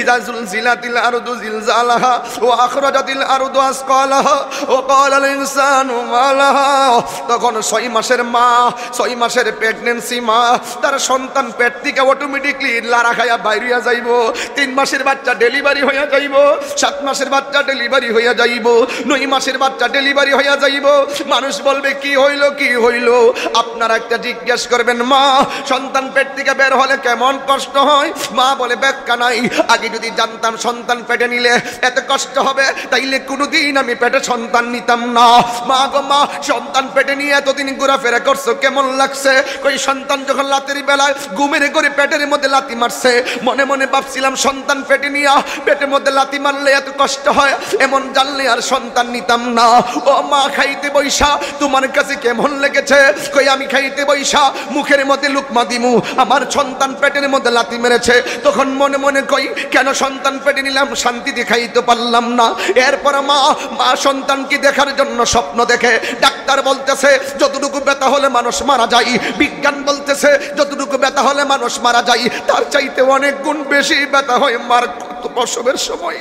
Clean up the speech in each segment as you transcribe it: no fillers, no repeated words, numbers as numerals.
ইযা যুলজিলাতিল আরদু জিলজালাহা ওয়া আখরাজাতিল আরদু আসকালাহা ওয়া ক্বালাল ইনসানু মা লাহা। তখন 6 মাসের মা, 6 মাসের প্রেগন্যান্সি মা, তার সন্তান পেট থেকে অটোমেটিকলি লারা খায়া বাইরিয়া যাইব। 3 মাসের বাচ্চা ডেলিভারি হইয়া যাইব, 7 মাসের বাচ্চা ডেলিভারি হইয়া যাইব, 9 মাসের বাচ্চা ডেলিভারি হইয়া যাইব। মানুষ বলবে কি হইল কি হইল? আপনারা একটা জিজ্ঞেস করবেন, মা সন্তান পেট থেকে বের হলে কেমন কষ্ট হয়? মা বলে ব্যাখ্যা নাই, আগে যদি জানতাম সন্তান পেটে নিলে এত কষ্ট হবে তাইলে কোনোদিন আমি পেটে সন্তান নিতাম না। মা গো মা, সন্তান পেটে নিয়ে এতদিন ঘোরাফেরা করছো, কেমন লাগছে? কই সন্তান যখন রাতের বেলায় ঘুমের করে পেটের মধ্যে লাথি মারছে, মনে মনে ভাবছিলাম সন্তান পেটে নিয়ে পেটের মধ্যে লাথি মারলে এত কষ্ট হয়, এমন জানলে আর সন্তান নিতাম না। ও মা, খাইতে বৈশা তোমার কাছে কেমন লেগেছে? কই আমি খাইতে বৈশা মুখের মধ্যে লুকমা দিমু, আমার সন্তান পেটের মধ্যে লাথি মেরেছে। তখন মনে মনে কই কেন সন্তান পেটে নিলাম, শান্তিতে খাইতে পারলাম না। এরপর মা সন্তানকে দেখার জন্য স্বপ্ন দেখে। ডাক্তার বলতেছে যতটুকু ব্যথা হলে মানুষ মারা যায়, বিজ্ঞান বলতেছে যতটুকু ব্যথা হলে মানুষ মারা যায় তার চাইতে অনেক গুণ বেশি ব্যথা হয় মার প্রসবের সময়।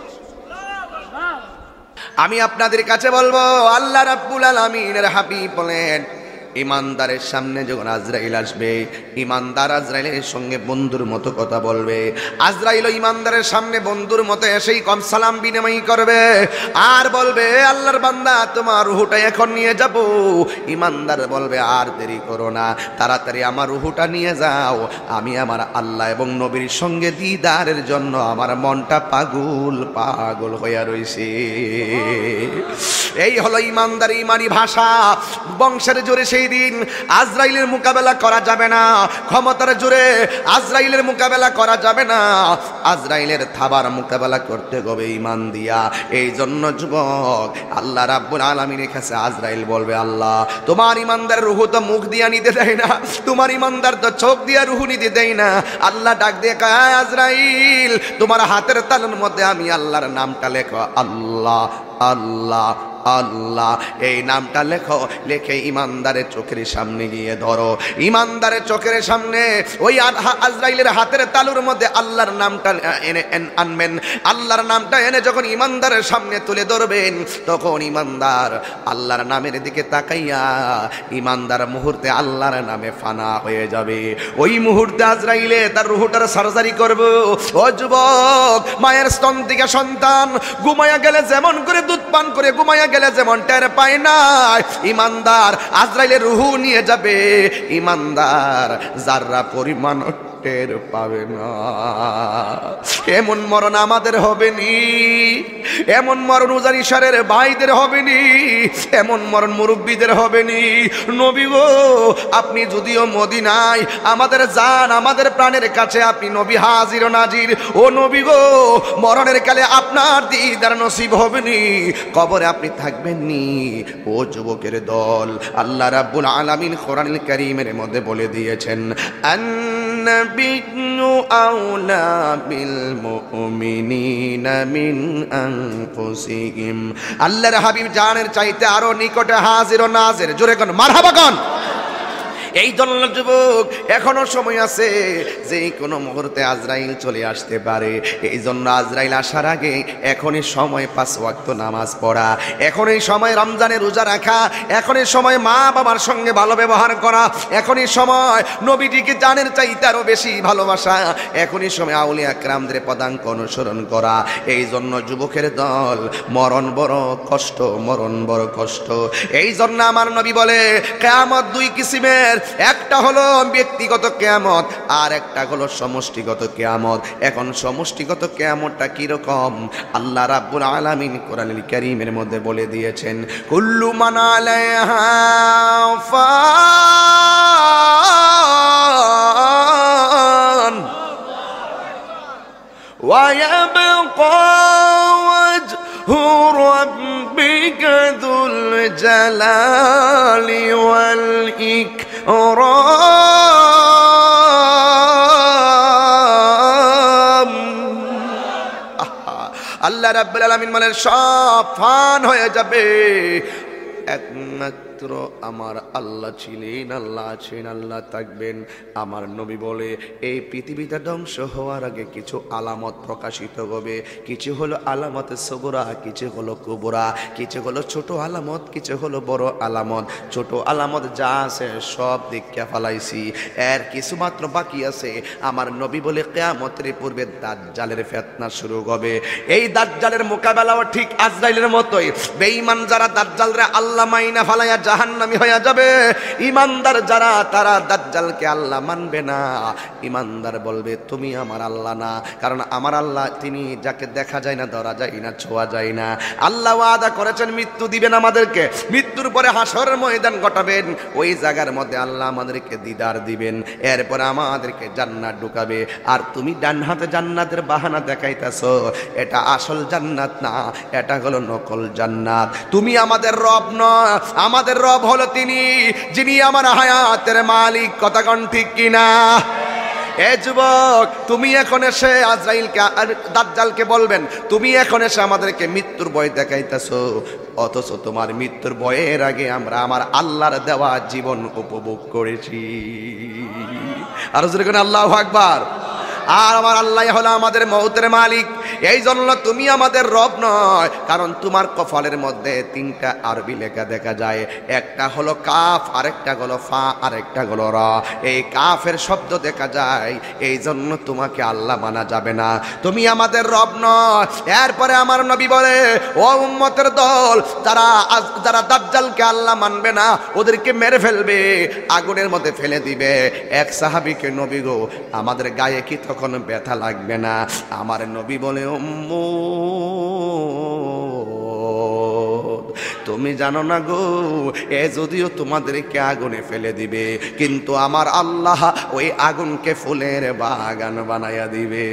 আমি আপনাদের কাছে বলবো, আল্লাহ রাব্বুল আলামিনের হাবিব বলেন, ইমানদারের সামনে যখন আজরাইল আসবে, ইমানদার আজরাইলের সঙ্গে বন্ধুর মতো কথা বলবে। আজরাইল ইমানদারের সামনে বন্ধুর মতো এসেই কম সালাম বিনিময় করবে আর বলবে, আল্লাহর বান্দা তোমার রুহুটা এখন নিয়ে যাব। ইমানদার বলবে, আর দেরি করো না, তাড়াতাড়ি আমার রুহুটা নিয়ে যাও, আমি আমার আল্লাহ এবং নবীর সঙ্গে দিদারের জন্য আমার মনটা পাগল পাগল হইয়া রইছে। এই হলো ইমানদার ইমানি ভাষা। বংশের জোরে সেই দিন আজরাইলের মোকাবেলা করা যাবে না, ক্ষমতার জোরে আজরাইলের মোকাবেলা করা যাবে না, আজরাইলের থাবার মোকাবেলা করতে হবে ঈমান দিয়া। এই জন্য যুবক, আল্লাহ রাব্বুল আলামিনের কাছে আজরাইল বলবে, আল্লাহ তোমার ইমানদার রুহু তো মুখ দিয়া নিতে দেয় না, তোমার ইমানদার তো চোখ দিয়া রুহু নিতে দেয় না। আল্লাহ ডাক দিয়ে কয়, আজরাইল তোমার হাতের তালুর মধ্যে আমি আল্লাহর নামটা লেখো, আল্লাহ আল্লাহ আল্লাহ, এই নামটা লেখো। লেখে ইমানদারের চোখের সামনে গিয়ে ধরো। ইমানদারের চোখের সামনে ওই আজরাইলের হাতের তালুর মধ্যে আল্লাহর নামটা এনে আনবেন। আল্লাহর নামটা এনে যখন ইমানদারের সামনে তুলে ধরবেন, তখন ইমানদার আল্লাহর নামের দিকে তাকাইয়া ইমানদার মুহূর্তে আল্লাহর নামে ফানা হয়ে যাবে। ওই মুহূর্তে আজরাইলে তার রুহুটার সার্জারি করবে। ও যুবক, মায়ের স্তন থেকে সন্তান ঘুমায়া গেলে যেমন করে দুধ পান করে ঘুমায়া গেলে যেমন টের পায় না, ইমানদার আজরাইলের রুহু নিয়ে যাবে, ইমানদার যারা পরিমাণ টের পাবে না। এমন মরণ আমাদের হবে নি, এমন মরণ উজানি সারের ভাইদের হবে নি, এমন মরণ মুরব্বীদের হবে নি। নবী গো, আপনি যদিও মদিনায় আমাদের জান আমাদের প্রাণের কাছে, আপনি নবী হাজির ও নাজির। ও নবী গো, মরণের কালে আপনার দিদার নসিব হবে নি, কবরে আপনি থাকবেন নি। ও যুবকের দল, আল্লাহ রাব্বুল আলামিন কোরআনুল কারীমের মধ্যে বলে দিয়েছেন, আন-নাবিয়্যু আওলা বিল মুমিনিনা মিন আনফুসিহিম। আল্লাহর হাবিব জানের চাইতে আরো নিকটে হাজির ও নাজির। জোরে কোন মারহাবা কোন। এই জন্য যুবক, এখনো সময় আছে, যে কোনো মুহূর্তে আজরাইল চলে আসতে পারে। এই জন্য আজরাইল আসার আগে এখনই সময় 5 ওয়াক্ত নামাজ পড়া, এখনই সময় রমজানের রোজা রাখা, এখনই সময় মা বাবার সঙ্গে ভালো ব্যবহার করা, এখনই সময় নবীটিকে জানের চাইতে আরো বেশি ভালোবাসা, এখনই সময় আউলিয়া কেরামদের পদাঙ্ক অনুসরণ করা। এই জন্য যুবকের দল, মরণ বড় কষ্ট, মরণ বড় কষ্ট। এই জন্য আমার নবী বলে, কিয়ামত 2 কিসিমের, একটা হলো ব্যক্তিগত কিয়ামত আর একটা হলো সমষ্টিগত কিয়ামত। এখন সমষ্টিগত কিয়ামতটা কি রকম? আল্লাহ রাব্বুল আলামিন কোরআনুল কারীমের মধ্যে বলে দিয়েছেন, কুল্লু মান আলাইহা ফান ওয়া ইয়াবকা ওয়াজহু রাব্বিকা যুল জালালি ওয়াল ইকরাম। আল্লাহ রাব্বুল আলামিন বলেন, সব ফান হয়ে যাবে, একমাত্র মাত্র আমার আল্লাহ ছিলেন, আল্লাহ আছেন, আল্লাহ থাকবেন। আমার নবী বলে এই পৃথিবীটা ধ্বংস হওয়ার আগে কিছু আলামত প্রকাশিত হবে। কিছু হলো আলামত সগরা, কিছু হলো কুবরা, কিছু হলো ছোট আলামত, কিছু হলো বড় আলামত। ছোট আলামত যা আছে সব দেখিয়া ফেলাইছি, এর কিছু মাত্র বাকি আছে। আমার নবী বলে কিয়ামতের পূর্বে দাজ্জালের ফিতনা শুরু হবে। এই দাজ্জালের মোকাবেলাও ঠিক আজরাইলের মতোই। বেঈমান যারা দাজ্জালরে আল্লাহ মাইনা ফালাইয়া জাহান্নামী হয়ে যাবে, ইমানদার যারা তারা দাজ্জালকে আল্লাহ মানবে না। ইমানদার বলবে তুমি আমার আল্লাহ না, কারণ আমার আল্লাহ তিনি যাকে দেখা যায় না, ধরা যায় না, ছোঁয়া যায় না। আল্লাহ ওয়াদা করেছেন মৃত্যু দিবেন আমাদেরকে, মৃত্যুর পরে হাসরের ময়দান ঘটাবেন। ওই জায়গার মধ্যে আল্লাহ আমাদেরকে দিদার দিবেন, এরপর আমাদেরকে জান্নাত ঢুকাবে। আর তুমি ডান হাতে জান্নাতের বাহানা দেখাইতেছো, এটা আসল জান্নাত না, এটা হলো নকল জান্নাত। তুমি আমাদের রব নয়, আমাদের রব হলো তিনি যিনি আমার হায়াতের মালিক। কথা কোন ঠিক কিনা? এ যুবক, তুমি এখন এসে আজরাইলকে দাজ্জালকে বলবেন তুমি এখন এসে আমাদেরকে মৃত্যুর ভয় দেখাইতেছো, অথচ তোমার মৃত্যুর ভয়ের আগে আমরা আমার আল্লাহর দেওয়া জীবন উপভোগ করেছি। আর যেরকম আল্লাহু আকবার। আর আমার আল্লাহ হলো আমাদের মউতের মালিক। এই জন্য তুমি আমাদের রব নয়, কারণ তোমার কপালের মধ্যে তিনটা আরবি লেখা দেখা যায়। একটা হলো কাফ, আরেকটা হলো ফা, আরেকটা হলো র। এই কাফের শব্দ দেখা যায়, এই জন্য তোমাকে আল্লাহ মানা যাবে না, তুমি আমাদের রব নয়। এরপরে আমার নবী বলে ও উম্মতের দল, যারা দাজ্জালকে আল্লাহ মানবে না ওদেরকে মেরে ফেলবে, আগুনের মধ্যে ফেলে দিবে। এক সাহাবীকে নবী গো আমাদের গায়ে কি তখন ব্যথা লাগবে না? আমার নবী বলে তুমি জানো না গো, এ যদিও তোমাদেরকে আগুনে ফেলে দিবে, কিন্তু আমার আল্লাহ ওই আগুনকে ফুলের বাগান বানাইয়া দিবে।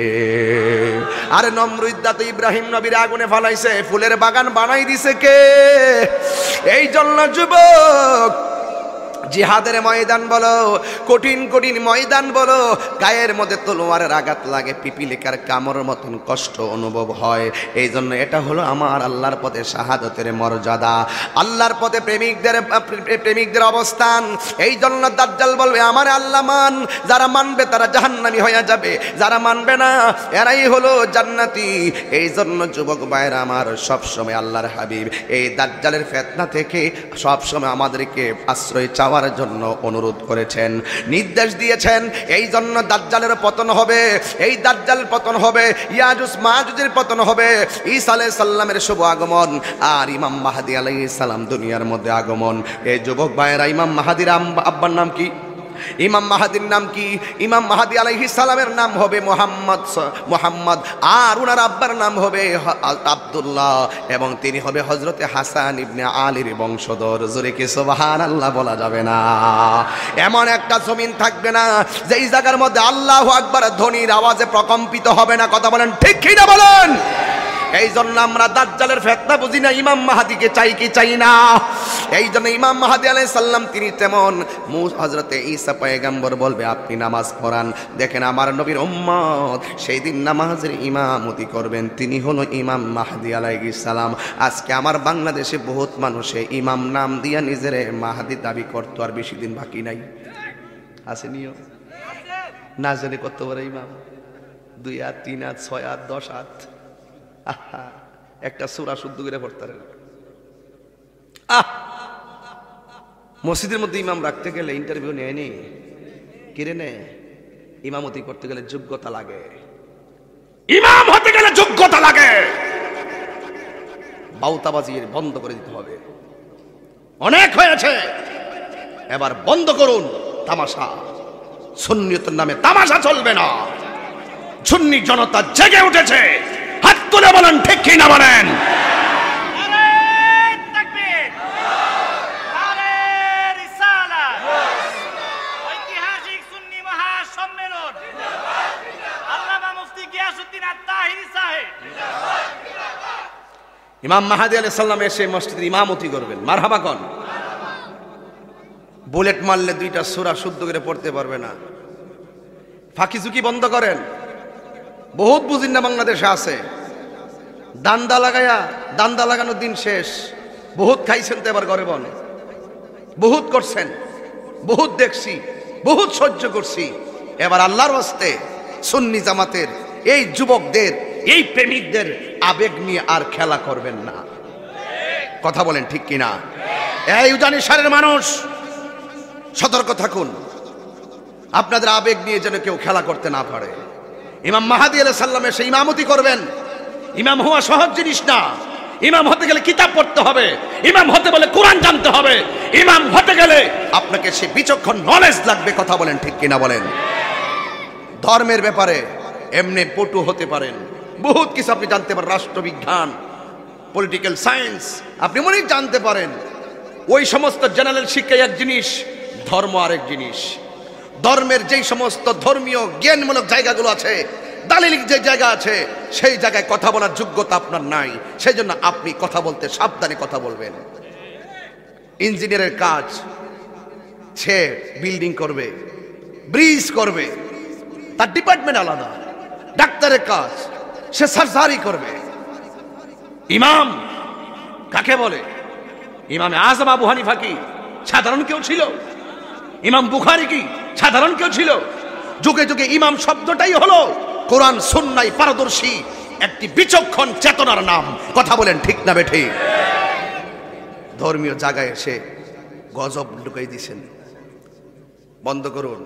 আরে নমরুদ তো ইব্রাহিম নবীর আগুনে ফালাইছে, ফুলের বাগান বানাই দিছে কে? এই জন্য যুবক, জিহাদের ময়দান বলো, কঠিন কঠিন ময়দান বলো, গায়ের মধ্যে তলোয়ারের আঘাত লাগে, পিপিলিকার কামড়ের মতন কষ্ট অনুভব হয়। এই জন্য এটা হলো আমার আল্লাহর পথে শাহাদতের মর্যাদা, আল্লাহর পথে প্রেমিকদের অবস্থান। এই জন্য দাজ্জাল বলবে আমার আল্লাহ মান, যারা মানবে তারা জাহান্নামী হয়ে যাবে, যারা মানবে না এরাই হলো জান্নাতি। এই জন্য যুবক ভাইরা আমার, সবসময় আল্লাহর হাবিব এই দাজ্জালের ফিতনা থেকে সবসময় আমাদেরকে আশ্রয় চাওয়ার জন্য অনুরোধ করেছেন, নির্দেশ দিয়েছেন। এই জন্য দাজ্জালের পতন হবে, এই দাজ্জাল পতন হবে, ইয়াজুজ মাজুজের পতন হবে, ঈসা আলাইহিস সালামের শুভ আগমন, আর ইমাম মাহদী আলাইহিস সালাম দুনিয়ার মধ্যে আগমন। এই যুবক ভাইয়েরা, ইমাম মাহদীর আব্বার নাম কি? ইমাম মাহদীর নাম কি? ইমাম মাহদী আলাইহিস সালামের নাম হবে মুহাম্মদ, আর উনার আব্বার নাম হবে আব্দুল্লাহ, এবং তিনি হবে হযরতে হাসান ইবনে আলীর বংশধর। জোরে কি সুবহানাল্লাহ বলা যাবে না? এমন একটা জমিন থাকবে না যেই জায়গার মধ্যে আল্লাহু আকবার ধ্বনির আওয়াজে প্রকম্পিত হবে না। কথা বলেন ঠিক কি না বলেন? এই জন্য আমরা দাজ্জালের ফিতনা বুঝি না, ইমাম মাহদীকে চাই কি চাই না? এই জন্য ইমাম মাহদী আলাইহিস সালাম তিনি তেমন, হযরতে ঈসা পয়গম্বর বলবে আপনি নামাজ পড়ান। দেখেন আমার নবীর উম্মত সেই দিন নামাজের ইমামতি করবেন, তিনি হলো ইমাম মাহদী আলাইহিস সালাম। আজকে আমার বাংলাদেশে বহুত মানুষে ইমাম নাম দিয়া নিজেরে মাহদী দাবি করতো, আর বেশি দিন বাকি নাই। আসেনিও না জানে কত বড় ইমাম, 2 হাত 3 হাত 6 হাত 10 হাত, একটা সূরা শুদ্ধ করে পড়তে মসজিদের মধ্যে ইমাম রাখতে গেলে ইন্টারভিউ নেয়নি, কিরে নে? ইমামতি করতে গেলে যোগ্যতা লাগে, ইমাম হতে গেলে যোগ্যতা লাগে। বাউতাবাজি বন্ধ করে দিতে হবে, অনেক হয়েছে, এবার বন্ধ করুন তামাশা। সুন্নিয়তের নামে তামাশা চলবে না। সুন্নি জনতা জেগে উঠেছে, হাত তুলে বলেন ঠিক কি না বলেন? ইমাম মাহদী আলাইহিস সালাম এসে মসজিদের ইমামতি করবেন, মারহাবা কোন? বুলেট মারলে 2টা সূরা শুদ্ধ করে পড়তে পারবে না। ফাঁকি ঝুঁকি বন্ধ করেন। বহুত বুঝিন না বাংলাদেশে আছে, দান্দা লাগানোর দিন শেষ। বহুত খাইছেন তো, এবার ঘরে বল বহুত করছেন, বহুত দেখছি, বহুত সহ্য করছি। এবার আল্লাহর ওয়াস্তে সুন্নি জামাতের এই যুবকদের, এই প্রেমিকদের আবেগ নিয়ে আর খেলা করবেন না। কথা বলেন ঠিক কিনা? এই উজানি সারের মানুষ সতর্ক থাকুন, আপনাদের আবেগ নিয়ে যেন কেউ খেলা করতে না পারে। ইমাম মাহাদি আলাইহিস সালাম এসে ইমামতি করবেন। ইমাম হওয়া সহজ জিনিস না। ইমাম হতে গেলে কিতাব পড়তে হবে, ইমাম হতে বলে কোরআন জানতে হবে, ইমাম হতে গেলে আপনাকে সে বিচক্ষণ নলেজ লাগবে। কথা বলেন ঠিক কিনা বলেন? ধর্মের ব্যাপারে এমনি পটু হতে পারেন, বহুত কিছু আপনি জানতে পারেন, রাষ্ট্রবিজ্ঞান, পলিটিক্যাল সায়েন্স আপনি মনে জানতে পারেন। ওই সমস্ত জেনারেল শিক্ষা এক জিনিস, ধর্ম আরেক জিনিস। ধর্মের যেই সমস্ত ধর্মীয় জ্ঞানমূলক জায়গাগুলো আছে, দালিলিক যে জায়গা আছে, সেই জায়গায় কথা বলার যোগ্যতা আপনার নাই। সেই জন্য আপনি কথা বলতে সাবধানে কথা বলবেন। ইঞ্জিনিয়ারের কাজ, সে বিল্ডিং করবে, ব্রিজ করবে, তার ডিপার্টমেন্ট আলাদা। ডাক্তারের কাজ, সে সার্জারি করবে। ইমাম কাকে বলে? ইমামে আজম আবু হানিফা কি সাধারণ কেউ ছিল? ইমাম বুখারী কি সাধারণ কেউ ছিল? যুগে যুগে ইমাম শব্দটাই হলো কোরআন সুন্নাহয় পারদর্শী একটি বিচক্ষণ চেতনার নাম। কথা বলেন ঠিক না বেঠি? ধর্মীয় জায়গায় এসে গজব ঢুকাই দিয়েছেন, বন্ধ করুন।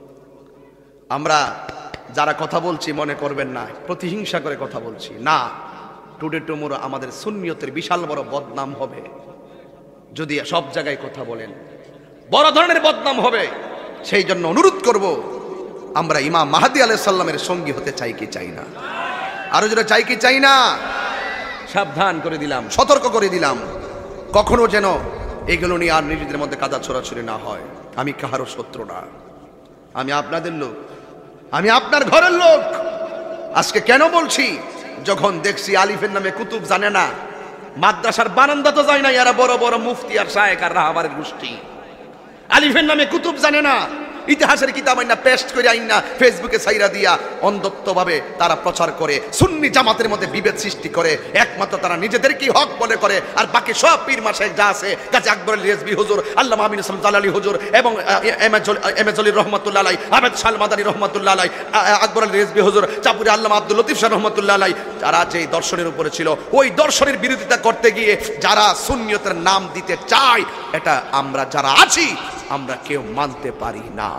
আমরা যারা কথা বলছি মনে করবেন না প্রতিহিংসা করে কথা বলছি না। টুডে টুমোরো আমাদের সুন্নিয়তের বিশাল বড় বদনাম হবে যদি সব জায়গায় কথা বলেন, বড় ধরনের বদনাম হবে। সেই জন্য অনুরোধ করব, আমরা ইমাম মাহদী আলাইহিস সালামের সঙ্গী হতে চাই কি চাই না? আরো যারা চাই কি চাই না? সাবধান করে দিলাম, সতর্ক করে দিলাম, কখনো যেন এগুলো নিয়ে আর নিজেদের মধ্যে কাদা ছোড়াছুড়ি না হয়। আমি কাহারও শত্রু না, আমি আপনাদের লোক, আমি আপনার ঘরের লোক। আজকে কেন বলছি? যখন দেখছি আলিফের নামে কুতুব জানে না, মাদ্রাসার বারান্দা তো যায় না, এরা বড় বড় মুফতি আর শায়েখ আর রাহবারের গোষ্ঠী। আলিফের নামে কুতুব জানে না, ইতিহাসের কিতাব আইনা পেস্ট করে আইনা ফেসবুকে ছাইরা দিয়া অন্ধত্বভাবে তারা প্রচার করে, সুন্নি জামাতের মধ্যে বিভেদ সৃষ্টি করে। একমাত্র তারা নিজেদেরকেই হক বলে করে, আর বাকি সব পীর মাশায়েখ যা আছে, কাজী আকবর আলী রিজভী হুজুর, আল্লামা আমিন ইসলাম জালালী হুজুর এবং এম এ জলিল রহমাতুল্লাহ আলাইহি, আবেদ শাহ মাদানী রহমাতুল্লাহ আলাইহি, আকবর আলী রিজভী হুজুর, চাপুরি আল্লামা আব্দুল লতিফ শাহ রহমাতুল্লাহ আলাইহি, যারা যে দর্শনের উপরে ছিল, ওই দর্শনের বিরোধিতা করতে গিয়ে যারা সুন্নিয়তের নাম দিতে চায়, এটা আমরা যারা আছি আমরা কেউ মানতে পারি না।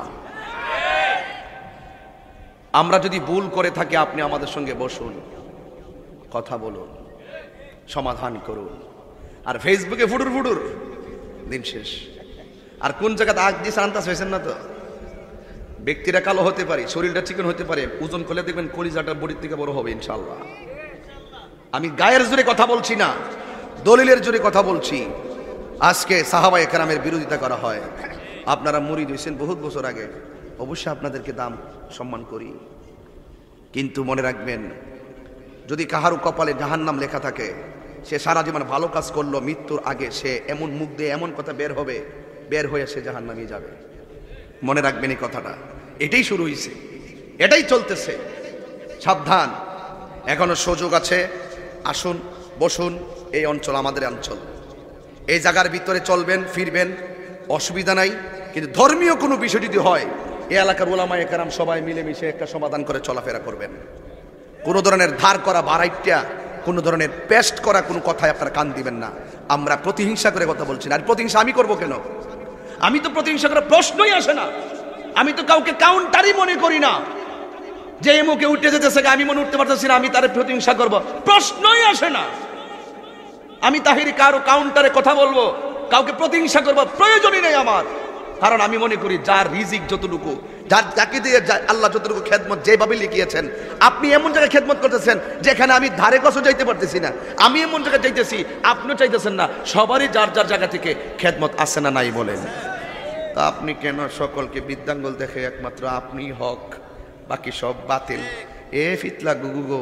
আমরা যদি ভুল করে থাকি, আপনি আমাদের সঙ্গে বসুন, কথা বলুন, সমাধান করুন। আর ফেসবুকে ফুটুর ফুটুর দিন শেষ। আর কোন জায়গাতে আগ দিয়ে আন্দাজ হয়েছেন না তো? ব্যক্তিরা কালো হতে পারে, শরীরটা চিকন হতে পারে, ওজন করলে দেখবেন কলিজাটা বডির থেকে বড় হবে ইনশাআল্লাহ। আমি গায়ের জোরে কথা বলছি না, দলিলের জোরে কথা বলছি। আজকে সাহাবায়ে কেরামের বিরোধিতা করা হয়, আপনারা মুরিদ হয়েছেন বহুত বছর আগে, অবশ্যই আপনাদেরকে দাম সম্মান করি। কিন্তু মনে রাখবেন, যদি কাহারও কপালে জাহান্নাম লেখা থাকে, সে সারা জীবন ভালো কাজ করলো, মৃত্যুর আগে সে এমন মুখ দিয়ে এমন কথা বের হবে, বের হয়ে সে জাহান্নামে যাবে। মনে রাখবেন এই কথাটা। এটাই শুরু হয়েছে, এটাই চলতেছে, সাবধান। এখনো সুযোগ আছে, আসুন বসুন। এই অঞ্চল আমাদের অঞ্চল, এই জায়গার ভিতরে চলবেন ফিরবেন, অসুবিধা নাই। কিন্তু ধর্মীয় কোনো বিষয় যদি হয়, এই এলাকার ওলামায়ে কেরাম সবাই মিলেমিশে একটা সমাধান করে চলাফেরা করবেন। কোনো ধরনের ধার করা বাড়াইটা, কোনো ধরনের পেস্ট করা কোনো কথায় আপনারা কান দিবেন না। আমরা প্রতিহিংসা করে কথা বলছি না। আর প্রতিহিংসা আমি করব কেন? আমি তো প্রতিহিংসা করার প্রশ্নই আসে না। আমি তো কাউকে কাউন্টারই মনে করি না যে এমুকে উঠে যেতেছে, আমি মনে উঠতে পারতেছি না, আমি তার প্রতিহিংসা করব, প্রশ্নই আসে না। আমি তাহিরি কারো কাউন্টারে কথা বলবো, কাউকে প্রতিহিংসা করবো প্রয়োজনই নেই আমার। কারণ আমি মনে করি যার রিজিক যতটুকু, যাকে দিয়ে আল্লাহ যতটুকু খেদমত যেভাবে লিখিয়েছেন, আপনি এমন জায়গায় খেদমত করতেছেন যেখানে আমি ধারে কাছে যাইতে পারতেছি না, আমি এমন জায়গায় চাইতেছি, আপনিও চাইতেছেন না। সবারই যার যার জায়গা থেকে খেদমত আছে না নাই বলেন? তা আপনি কেন সকলকে বৃদ্ধাঙ্গুল দেখে একমাত্র আপনি হক, বাকি সব বাতিল? এ ফিতলা গুগো,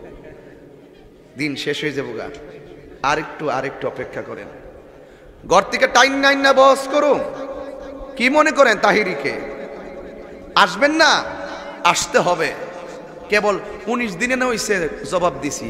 দিন শেষ হয়ে যাবো গা। আরেকটু অপেক্ষা করেন। ঘর থেকে টাইম নাইন না বস করুন। কি মনে করেন তাহিরিকে আসবেন না? আসতে হবে। কেবল 19 দিনে না হইছে জবাব দিছি।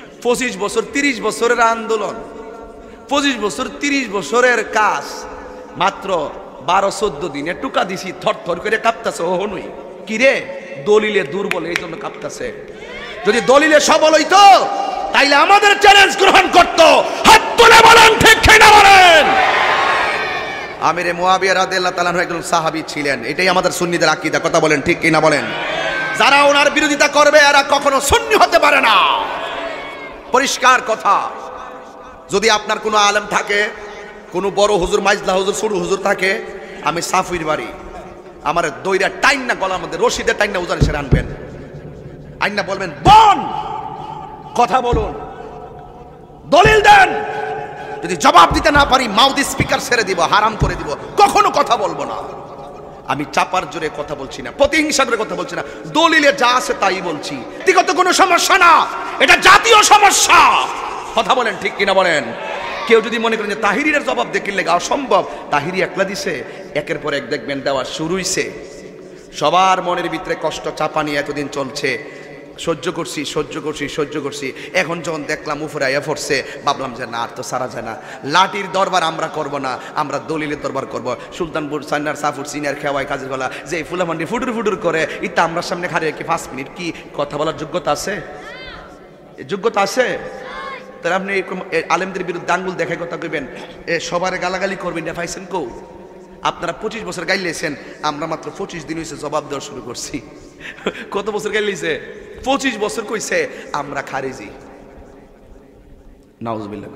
25 বছর 30 বছরের আন্দোলন, 25 বছর 30 বছরের কাজ, মাত্র 12-14 দিন টুকা দিছি, থর থর করে কাঁপতাছে। ও হনুই কি রে, দলিলে দুর্বল এই জন্য কাঁপতাছে। যদি দলিলে সবল হইতো তাইলে আমাদের চ্যালেঞ্জ গ্রহণ করতো। হাত তুলে বলেন ঠিক কিনা বলেন। আমিরে মুয়াবিয়া রাদিয়াল্লাহু তাআলা একজন সাহাবী ছিলেন, এটাই আমাদের সুন্নিদের আকীদা। কথা বলেন ঠিক কিনা বলেন। যারা ওনার বিরোধিতা করবে এরা কখনো সুন্নি হতে পারে না, পরিষ্কার কথা। যদি আপনার কোনো আলেম থাকে, কোনো বড় হুজুর, মাইজলা হুজুর, ছোট হুজুর থাকে, আমি সাফির বাড়ি আমার দইরা টাইন না, গলার মধ্যে রশিদের টাইন না উজান সেরে আনবেন, আইনা বলবেন বন কথা বলুন, দলিল দেন। যদি জবাব দিতে না পারি মাউথ স্পিকার ছেড়ে দিব, হারাম করে দিব, কখনো কথা বলবো না। আমি চাপার জোরে কথা বলছি না, প্রতিহিংসা করে কথা বলছি না, দলিলে যা আছে তাই বলছি। ব্যক্তিগত কোনো সমস্যা না, এটা জাতীয় সমস্যা। কথা বলেন ঠিক কিনা বলেন। কেউ যদি মনে করেন যে তাহিরির জবাব দেখলে অসম্ভব, তাহিরি একলা দিছে, একের পর এক দেখবেন দেওয়া শুরু হইছে। সবার মনের ভিতরে কষ্ট চাপা নিয়ে এতদিন চলছে, সহ্য করছি সহ্য করছি সহ্য করছি। এখন যখন দেখলাম উপরে আয়া পড়ছে, ভাবলাম যে না আর তো সারা যায় না। লাঠির দরবার আমরা করব না, আমরা দলিলের দরবার করব। সুলতানপুর সান্নার সাফুর সিনিয়র খেওয়াই কাজের গলা যে ফুলামান্ডি ফুটুর ফুটুর করে, ইটা আমরা সামনে খাড়িয়ে কি 5 মিনিট কি কথা বলার যোগ্যতা আছে? যোগ্যতা আছে? তাহলে আপনি আলেমদের বিরুদ্ধে আঙ্গুল দেখায় কথা কইবেন, সবার গালাগালি করবেন, দেখাইছেন কৌ? আপনারা 25 বছর গাইলেছেন, আমরা মাত্র 25 দিন হয়েছে জবাব দেওয়া শুরু করছি। কত বছর গাইলেছে? 25 বছর কইছে আমরা খারিজি। নাউজুবিল্লাহ।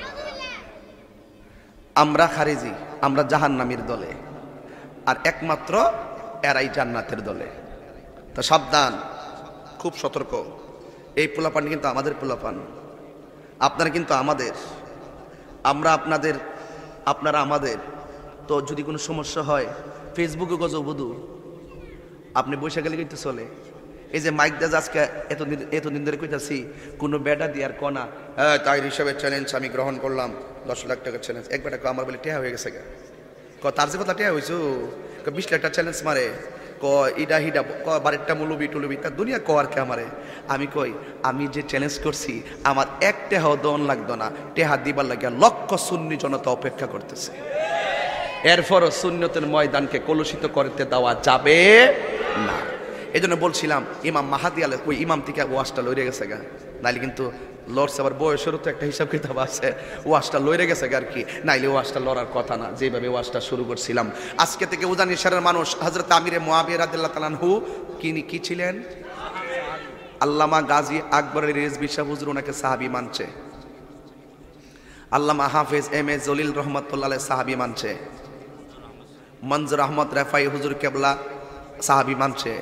আমরা খারিজি, আমরা জাহান্নামীর দলে, আর একমাত্র এরাই জান্নাতের দলে। তো সাবধান, খুব সতর্ক। এই পোলাপান কিন্তু আমাদের পোলাপান, আপনারা কিন্তু আমাদের, আমরা আপনাদের, আপনারা আমাদের। তো যদি কোনো সমস্যা হয় ফেসবুকে গজবধু আপনি বসে গেলে কিন্তু চলে। এই যে মাইক দাজ আজকে এতদিন ধরে কইতাছি, কোনো বেটা দিয়ার কনা তাই হিসাবে চ্যালেঞ্জ আমি গ্রহণ করলাম, 10 লাখ টাকার চ্যালেঞ্জ। এক বেটা আমার বলে টেহা হয়ে গেছে গা, তার যে কথা টেহা হয়েছো, 20 লাখ টাকা চ্যালেঞ্জ মারে, ইডা হিডা বারেরটা মুলুবি টুলুবি, তার দুনিয়া আর কে আমারে। আমি কই আমি যে চ্যালেঞ্জ করছি আমার এক টেহাও দন লাগতো না, টেহা দিবার লাগিয়া লক্ষ সুন্নি জনতা অপেক্ষা করতেছে। এরপরও সুন্নতের ময়দানকে কলুষিত করতে দেওয়া যাবে না। এই জন্য বলছিলাম ইমাম মাহাদি আলে ওই ইমাম থেকে ওয়াজটা লইরে গেছে গা, নাইলে কিন্তু লড়ছে। আবার বয়সেরও তো একটা হিসাব কিতাব আছে, ওয়াজটা লইরে গেছে গা আর কি, নাইলে ওয়াজটা লড়ার কথা না। যেভাবে ওয়াজটা শুরু করছিলাম, আজকে থেকে উজান ইশারের মানুষ হযরত আমিরে মুয়াবিয়া রাদিয়াল্লাহু তাআলা আনহু কি ছিলেন? আল্লামা গাজী আকবরের রেজভী সাহেব হুজুর ওনাকে সাহাবী মানছে, আল্লামা হাফেজ এম এ জলিল রহমাতুল্লাহ আলাইহি সাহাবী মানছে, মনজুর আহমদ রাফাই হুজুর কেবলা সাহাবী মানছে,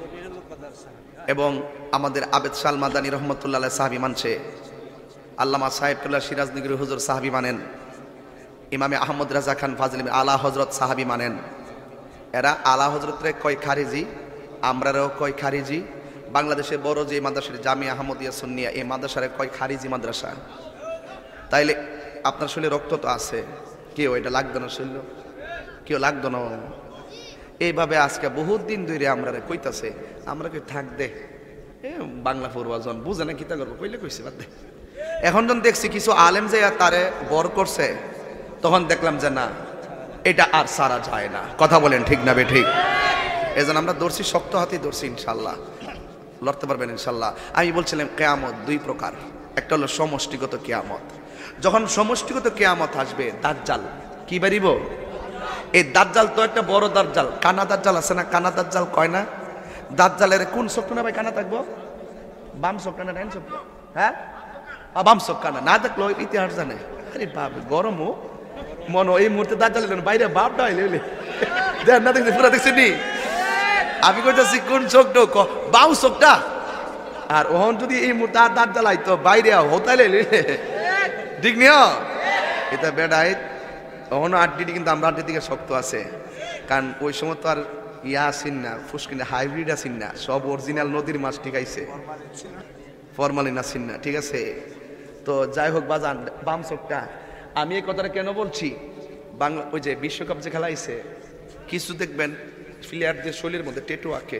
এবং আমাদের আবেদ শাল মাদানী রহমতুল্লাহ আলাইহি সাহাবী মানছে, আল্লামা সাহেবুল্লাহ সিরাজনগরী হুজুর সাহাবী মানেন, ইমামে আহমদ রাজা খান ফাজিল আলা হজরত সাহাবী মানেন। এরা আলা হজরতরে কয় খারিজি, আমরাও কয় খারিজি। বাংলাদেশে বড় যে মাদ্রাসা জামিয়া আহমদিয়া সুন্নিয়া, এই মাদ্রাসারে কয় খারিজি মাদ্রাসা। তাইলে আপনার শরীরে রক্ত তো আছে, কেউ এটা লাগতো না, শরীর কেউ লাগতো না। এইভাবে আজকে বহুত দিন ধরে আমরা কইতাছে, আমরা কই থাক দে, বাংলা পড়ুয়াজন বুঝে না কিতা করবো, কইলে কইছে বাদ দে। এখন যখন দেখছি কিছু আলেম যে তারে বর করছে, তখন দেখলাম যে না, এটা আর সারা যায় না। কথা বলেন ঠিক না বে ঠিক? এই জন্য আমরা দর্শি, শক্ত হাতেই দর্শি, ইনশাল্লাহ লড়তে পারবেন ইনশাল্লাহ। আমি বলছিলাম কেয়ামত 2 প্রকার, একটা হলো সমষ্টিগত কেয়ামত। যখন সমষ্টিগত কেয়ামত আসবে, দাজ্জাল কি বাড়িব? এই দাজ্জাল তো একটা বড় দাজ্জাল, কানা দাজ্জাল আছে না, কানা দাজ্জাল কয় না? দাজ্জালের কোন চোখ না ভাই কানা থাকবো? বাম চোখ কানা, ডাইন চোখ? হ্যাঁ, বাম চোখ কানা। না দেখলো ইতিহাস জানে। আরে বাপ, গরমও মন এই মুহূর্তে দাজ্জাল বাইরে বাপটা হইলে দেখ না, দেখছি পুরা দেখছি নি। আমি কইতাছি কোন চোখটা, বাম চোখটা। আর ওহন যদি এই মুহূর্তে আর দাজ্জাল আইতো বাইরে হতাইলে ঠিক নিও এটা বেড়াই। ওহনো আড্ডি কিন্তু আমরা আড্ডির দিকে শক্ত আছে, কারণ ওই সময় তো আর ইয়া আসিন না, ফুসকিনা হাইব্রিড আসিন না, সব অরিজিনাল নদীর মাছ ঠিক আছে, ফরমালিন আসিন না, ঠিক আছে। তো যাই হোক বাজান, বাম চোখটা। আমি এই কথাটা কেন বলছি, বাংলা ওই যে বিশ্বকাপ যে খেলা হয়েছে, কিছু দেখবেন প্লেয়ারদের শরীরের মধ্যে টেটু আঁকে,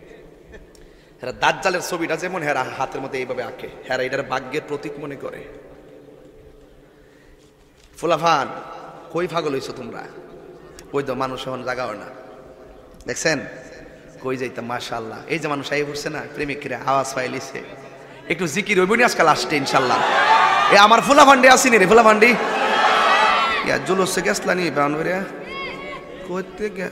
হেরা দাজ্জালের ছবিটা যেমন হেরা হাতের মধ্যে এইভাবে আঁকে, হেরা এটার ভাগ্যের প্রতীক মনে করে। ফুলাফান কই পাগল হইছো তোমরা? ওই তো মানুষ এখন জাগাও না, দেখছেন কই যাইতাম। মাশাআল্লাহ, এই যে মানুষ আই পড়ছে না, প্রেমিকরা আওয়াজ পাইলিছে, একটু জিকির হইব নি আজকাল আসতে ইনশাল্লাহ। এ আমার ফুলা ভান্ডি আসিনি রে, ফুলা ভান্ডি ইয়া জুলুসে গেছলা নি বানরে কইতে গে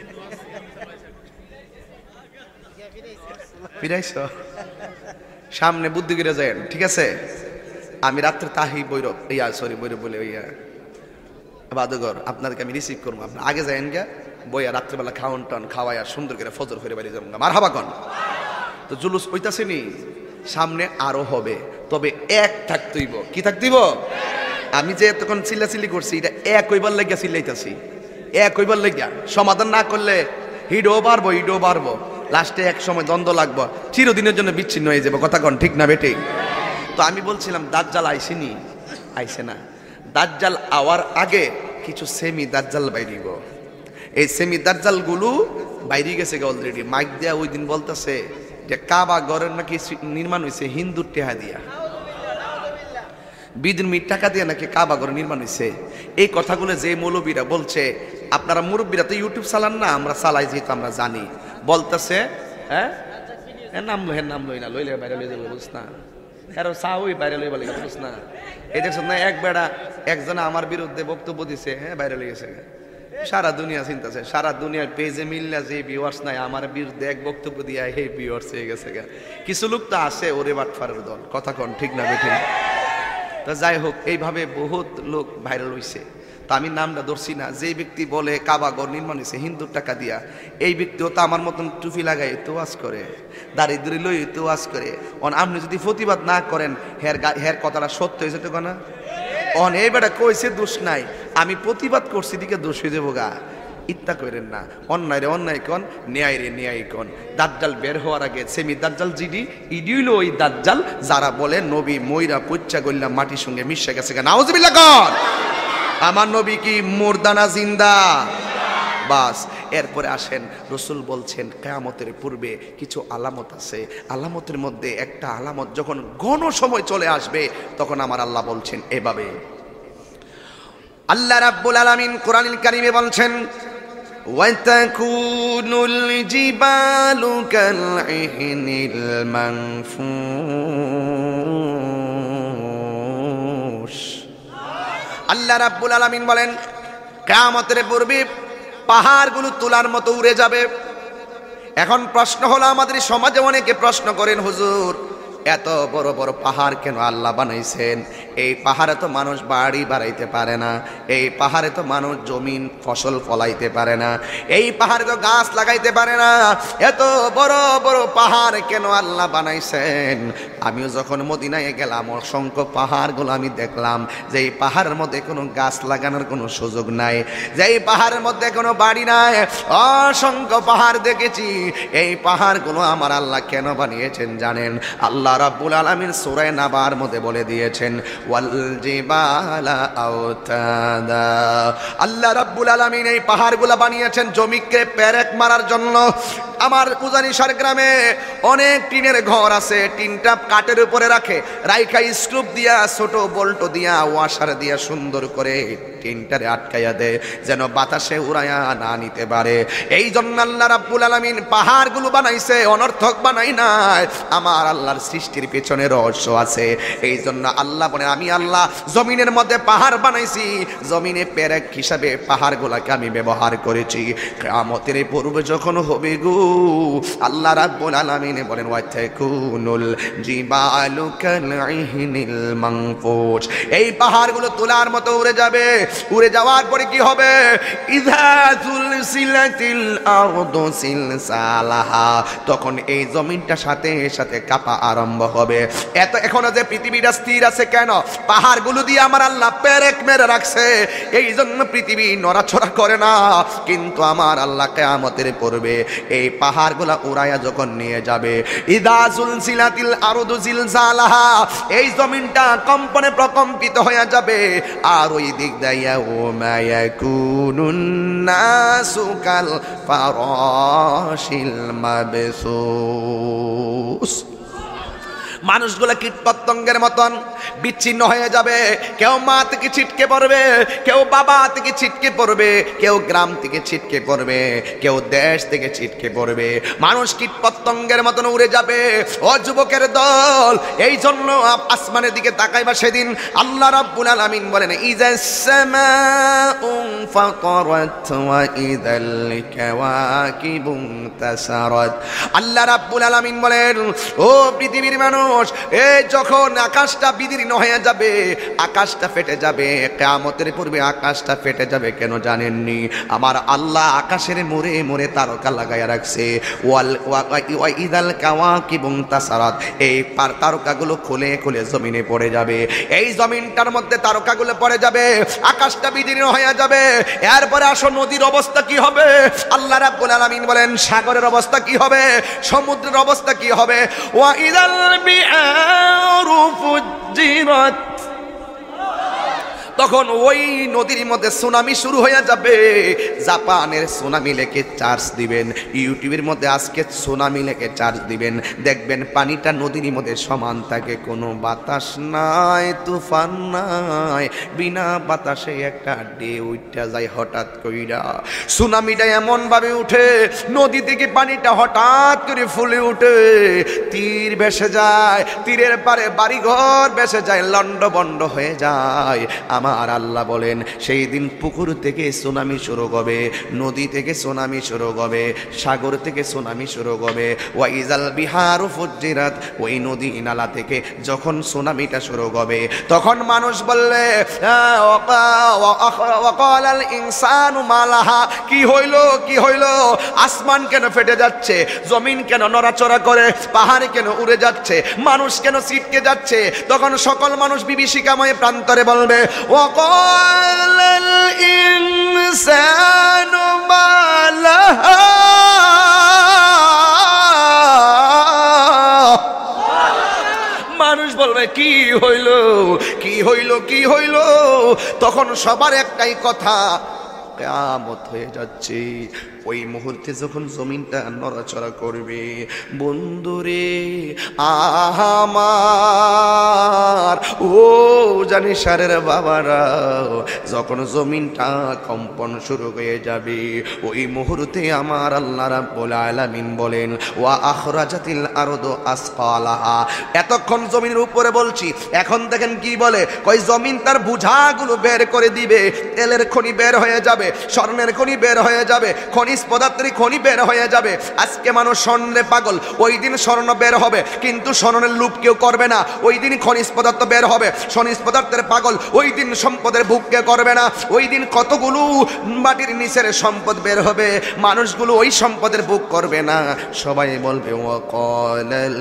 ফিরাইছ সামনে বুদ্ধি করে যায়, ঠিক আছে। আমি রাত্রে তাহি বৈরব ইয়া সরি বৈরব বলে ইয়া বাদুঘর আপনাদেরকে আমি রিসিভ করবো, আপনার আগে যাইন গা বইয়া রাত্রেবেলা খাওয়ান টান খাওয়াই আর সুন্দর করে ফজর করে বাড়ি যাবো মার হাবা কন। তো জুলুস ওইতাছে নি, সামনে আরো হবে, তবে এক থাকতেইব। কি থাকতেইব? আমি যে তখন চিল্লাচিল্লি করছি এটা এক হইবার লাগিয়া চিল্লাইতাছি, এক হইবার লাগিয়া। সমাধান না করলে হিডও বাড়বো, হিডও বাড়বো, লাস্টে এক সময় দ্বন্দ্ব লাগবো, চিরদিনের জন্য বিচ্ছিন্ন হয়ে যাবো। কথা কন ঠিক না বেটে? তো আমি বলছিলাম দাজ্জাল আইসেনি, আইসে না। দাজ্জাল আওয়ার আগে কিছু সেমি দাজ্জাল বাইরিব। এই সেমি দাজ্জাল গুলো বাইরে গেছে অলরেডি। মাইক দেয়া ওই দিন বলতেছে যে কাবা ঘরের নাকি নির্মাণ হয়েছে হিন্দুর টেহা দিয়া, বিধর্মীর টাকা দিয়ে নাকি কাবা ঘর নির্মাণ হয়েছে। এই কথাগুলো যে মৌলবীরা বলছে, আপনারা মুরব্বীরা তো ইউটিউব চালান না, আমরা চালাই যেহেতু আমরা জানি, বলতেছে হ্যাঁ নাম লো, হ্যাঁ নাম লই না, লইলে বাইরে লই যাবো বুঝ না, হ্যাঁ চাওই বাইরে লই বলে বুঝ না। এই দেখছ না এক বেড়া একজনে আমার বিরুদ্ধে বক্তব্য দিছে, হ্যাঁ বাইরে লই গেছে, সারা দুনিয়া চিন্তাছে, সারা দুনিয়ার পেজে মিললা যে ভিউয়ার্স নাই আমার বিরুদ্ধে এক বক্তব্য দিয়া হে ভিউয়ার্স হয়ে গেছে। কিছু লোক তো আছে ওরে বাটফারের দল। কথা কন ঠিক না বেঠিক? তো যাই হোক, এইভাবে বহুত লোক ভাইরাল হইছে। তো আমি নামটা ধরছি না। যে ব্যক্তি বলে কাবা ঘর নির্মাণ হয়েছে হিন্দুর টাকা দিয়া, এই ব্যক্তিও তো আমার মতন টুপি লাগাই তো ওয়াজ করে, দারিদ্র লই তো ওয়াজ করে। আপনি যদি প্রতিবাদ না করেন হের কথাটা সত্য হয়েছে তো না। এই বেটা কইছে দোষ নাই, আমি প্রতিবাদ করছি দিকে দোষ হয়ে যাবো গা। ইত্যা করেন না, অন্যায় রে অন্যায় কন, ন্যায় রে ন্যায় কন। দাজ্জাল বের হওয়ার আগে সেমি দাজ্জাল জিডি ইডিউল ওই দাজ্জাল যারা বলে নবী ময়রা পচ্চা গল্লা মাটির সঙ্গে মিশে গেছে। নাউজুবিল্লাহ কন। আমার নবী কি মুর্দানা জিন্দা? বাস। এরপরে আসেন, রসুল বলছেন কিয়ামতের পূর্বে কিছু আলামত আছে। আলামতের মধ্যে একটা আলামত যখন ঘন সময় চলে আসবে, তখন আমার আল্লাহ বলছেন এভাবে। আল্লাহ রাব্বুল আলামিন কোরআনুল কারীমে বলছেন ওয়াতাকুনুল জিবালু কালইহনিল মানফুশ। আল্লাহ রাব্বুল আলামিন বলেন কিয়ামতের পূর্বে পাহাড়গুলো তুলার মতো উড়ে যাবে। এখন প্রশ্ন হলো, আমাদের সমাজে অনেকে প্রশ্ন করেন, হুজুর এত বড় বড় পাহাড় কেন আল্লাহ বানাইছেন? এই পাহাড়ে তো মানুষ বাড়ি বাড়াইতে পারে না, এই পাহাড়ে তো মানুষ জমিন ফসল ফলাইতে পারে না, এই পাহাড়ে তো গাছ লাগাইতে পারে না, এত বড় বড় পাহাড় কেন আল্লাহ বানাইছেন? আমিও যখন মদিনায় গেলাম অসংখ্য পাহাড়গুলো আমি দেখলাম যে এই পাহাড়ের মধ্যে কোনো গাছ লাগানোর কোনো সুযোগ নাই, যে এই পাহাড়ের মধ্যে কোনো বাড়ি নাই। অসংখ্য পাহাড় দেখেছি। এই পাহাড়গুলো আমার আল্লাহ কেন বানিয়েছেন জানেন? আল্লাহ রাব্বুল আলামিন সূরা নাবার মধ্যে বলে দিয়েছেন ওয়াল জিবালা আওতাদা। আল্লাহ রাব্বুল আলামিন এই পাহাড়গুলো বানিয়েছেন জমিকে পেরেক মারার জন্য। আমার উজানিশার গ্রামে অনেক টিনের ঘর আছে, টিনটা কাঠের উপরে রাখে, রাইখা স্ক্রুপ দিয়া ছোট বল্টো দিয়া ওয়াশার দিয়া সুন্দর করে টিনটারে আটকাইয়া দেয় যেন বাতাসে উড়াইয়া না নিতে পারে। এই জন্য আল্লাহ রাব্বুল আলামিন পাহাড়গুলো বানাইছে, অনর্থক বানাই নাই। আমার আল্লাহর সৃষ্টির পেছনে রহস্য আছে। এই জন্য আল্লাহ বলে আমি আল্লাহ জমিনের মধ্যে পাহাড় বানাইছি, জমিনে পেরেক হিসাবে পাহাড়গুলোকে আমি ব্যবহার করেছি। কিয়ামতের পূর্বে যখন হবে গো, আল্লাহ রাব্বুল আলামিন বলেন ওয়াতাকুনুল জিবালু কালইহনিল মানফুশ। এই পাহাড়গুলো তোলার মতো উড়ে যাবে। উড়ে যাওয়ার পরে কি হবে? ইযা সুলসিলাতিল আরদু সিলসালাহা, তখন এই জমিনটা সাথে সাথে কাঁপা আরম্ভ হবে। এত এখনো যে পৃথিবীটা স্থির আছে কেন? পাহাড়গুলো দিয়ে আমার আল্লাহ পেরেক মেরে রাখছে, এই জন্য পৃথিবী নড়াচড়া করে না। কিন্তু আমার আল্লাহ কিয়ামতের পূর্বে এই পাহাড়গুলা উড়াইয়া যখন নিয়ে যাবে, ইযা সুলসিলাতিল আরদু জিলজালাহা, এই জমিনটা কম্পনে প্রকম্পিত হয়ে যাবে। আর ওই দিক দাইয়া ওমা ইয়াকুনুন নাসু কাল ফারাশিল মাবসুস, মানুষগুলা কীট পতঙ্গের মতন বিচ্ছিন্ন হয়ে যাবে। কেউ মা থেকে ছিটকে পড়বে, কেউ বাবা থেকে ছিটকে পড়বে, কেউ গ্রাম থেকে ছিটকে পড়বে, কেউ দেশ থেকে ছিটকে পড়বে। মানুষ কীট পতঙ্গের মতন উড়ে যাবে। ও যুবকের দল, এই জন্য আসমানের দিকে তাকাইবা সেদিন আল্লাহ রাব্বুল আলামিন বলেন ইযাস সামাউ ফাতারাত ওয়া ইযাল কাওয়াকিবু তাসারাত। আল্লাহ রাব্বুল আলামিন বলেন ও পৃথিবীর মানুষ, এই যখন আকাশটা বিদীর্ণ হয়ে যাবে, আকাশটা ফেটে যাবে, কিয়ামতের পূর্বে আকাশটা ফেটে যাবে। কেন জানেননি? আমার আল্লাহ আকাশের মোড়ে মোড়ে তারকা লাগাইয়া রাখছে। ওয়া ইযাল কাওয়াকিবু তাসারাত, এই তারকাগুলো খুলে খুলে জমিনে পড়ে যাবে। এই জমিনটার মধ্যে তারকাগুলো পড়ে যাবে, আকাশটা বিদীর্ণ হয়ে যাবে। এরপরে আসো নদীর অবস্থা কি হবে? আল্লাহ রাব্বুল আলামিন বলেন সাগরের অবস্থা কি হবে, সমুদ্রের অবস্থা কি হবে? ওয়া ইযাল বিআরু ফুজ্জিরাত, তখন ওই নদীর মধ্যে সুনামি শুরু হয়ে যাবে। জাপানের সুনামি লেখে চার্জ দিবেন, ইউটিউবের মধ্যে আজকে সুনামি লেখে চার্জ দিবেন, দেখবেন পানিটা নদীর মধ্যে সমান থাকে, কোনো বাতাস নাই, তুফান নাই, বিনা বাতাসে একটা ঢেউ উঠা যায় হঠাৎ কইরা। সুনামিটা এমন ভাবে উঠে, নদী থেকে পানিটা হঠাৎ করে ফুলে উঠে, তীর ভেসে যায়, তীরের পারে বাড়িঘর ভেসে যায়, লন্ডভন্ড হয়ে যায়। আমার আল্লাহ বলেন সেই দিন পুকুর থেকে সুনামি শুরু হবে, নদী থেকে সুনামি শুরু হবে, সাগর থেকে সুনামি শুরু হবে। ওয়াইজাল বিহারু ফুজ্জিরাত, ওই নদী নালা থেকে যখন সুনামিটা শুরু হবে, তখন মানুষ বললে ওয়াকালাল ইনসানু মালাহা, কি হইলো কি হইলো? আসমান কেন ফেটে যাচ্ছে, জমিন কেন নড়াচড়া করে, পাহাড় কেন উড়ে যাচ্ছে, মানুষ কেন ছিটকে যাচ্ছে? তখন সকল মানুষ বিভীষিকাময় প্রান্তরে বলবে وقال الإنسان ما لها, মানুষ বলবে কি হইল কি হইল কি হইল? তখন সবার একটাই কথা, কিয়ামত হয়ে যাচ্ছে। ওই মুহূর্তে যখন জমিনটা নড়াচড়া করবে, বন্ধুরে আমার ও জানি সারের বাবারা, যখন জমিনটা কম্পন শুরু হয়ে যাবে, ওই মুহূর্তে আমার আল্লাহ রাব্বুল আলামিন বলেন ওয়া আখরাজাতিল আরদু আসকালাহা। এতক্ষণ জমিনের উপরে বলছি, এখন দেখেন কি বলে, কই জমিন তার বোঝাগুলো বের করে দিবে। তেলের খনি বের হয়ে যাবে, স্বর্ণের খনি বের হয়ে যাবে, খনিজ পদার্থের খনি বের হয়ে যাবে। আজকে মানুষ স্বর্ণে পাগল, ওই দিন স্বর্ণ বের হবে, কিন্তু স্বর্ণের লোভ কেউ করবে না। ওই দিন খনিজ পদার্থ বের হবে, খনিজ পদার্থের পাগল, ওই দিন সম্পদের ভোগ কেউ করবে না। ওই দিন কতগুলো মাটির নিচের সম্পদ বের হবে, মানুষগুলো ওই সম্পদের ভোগ করবে না। সবাই বলবে ওয়াকালাল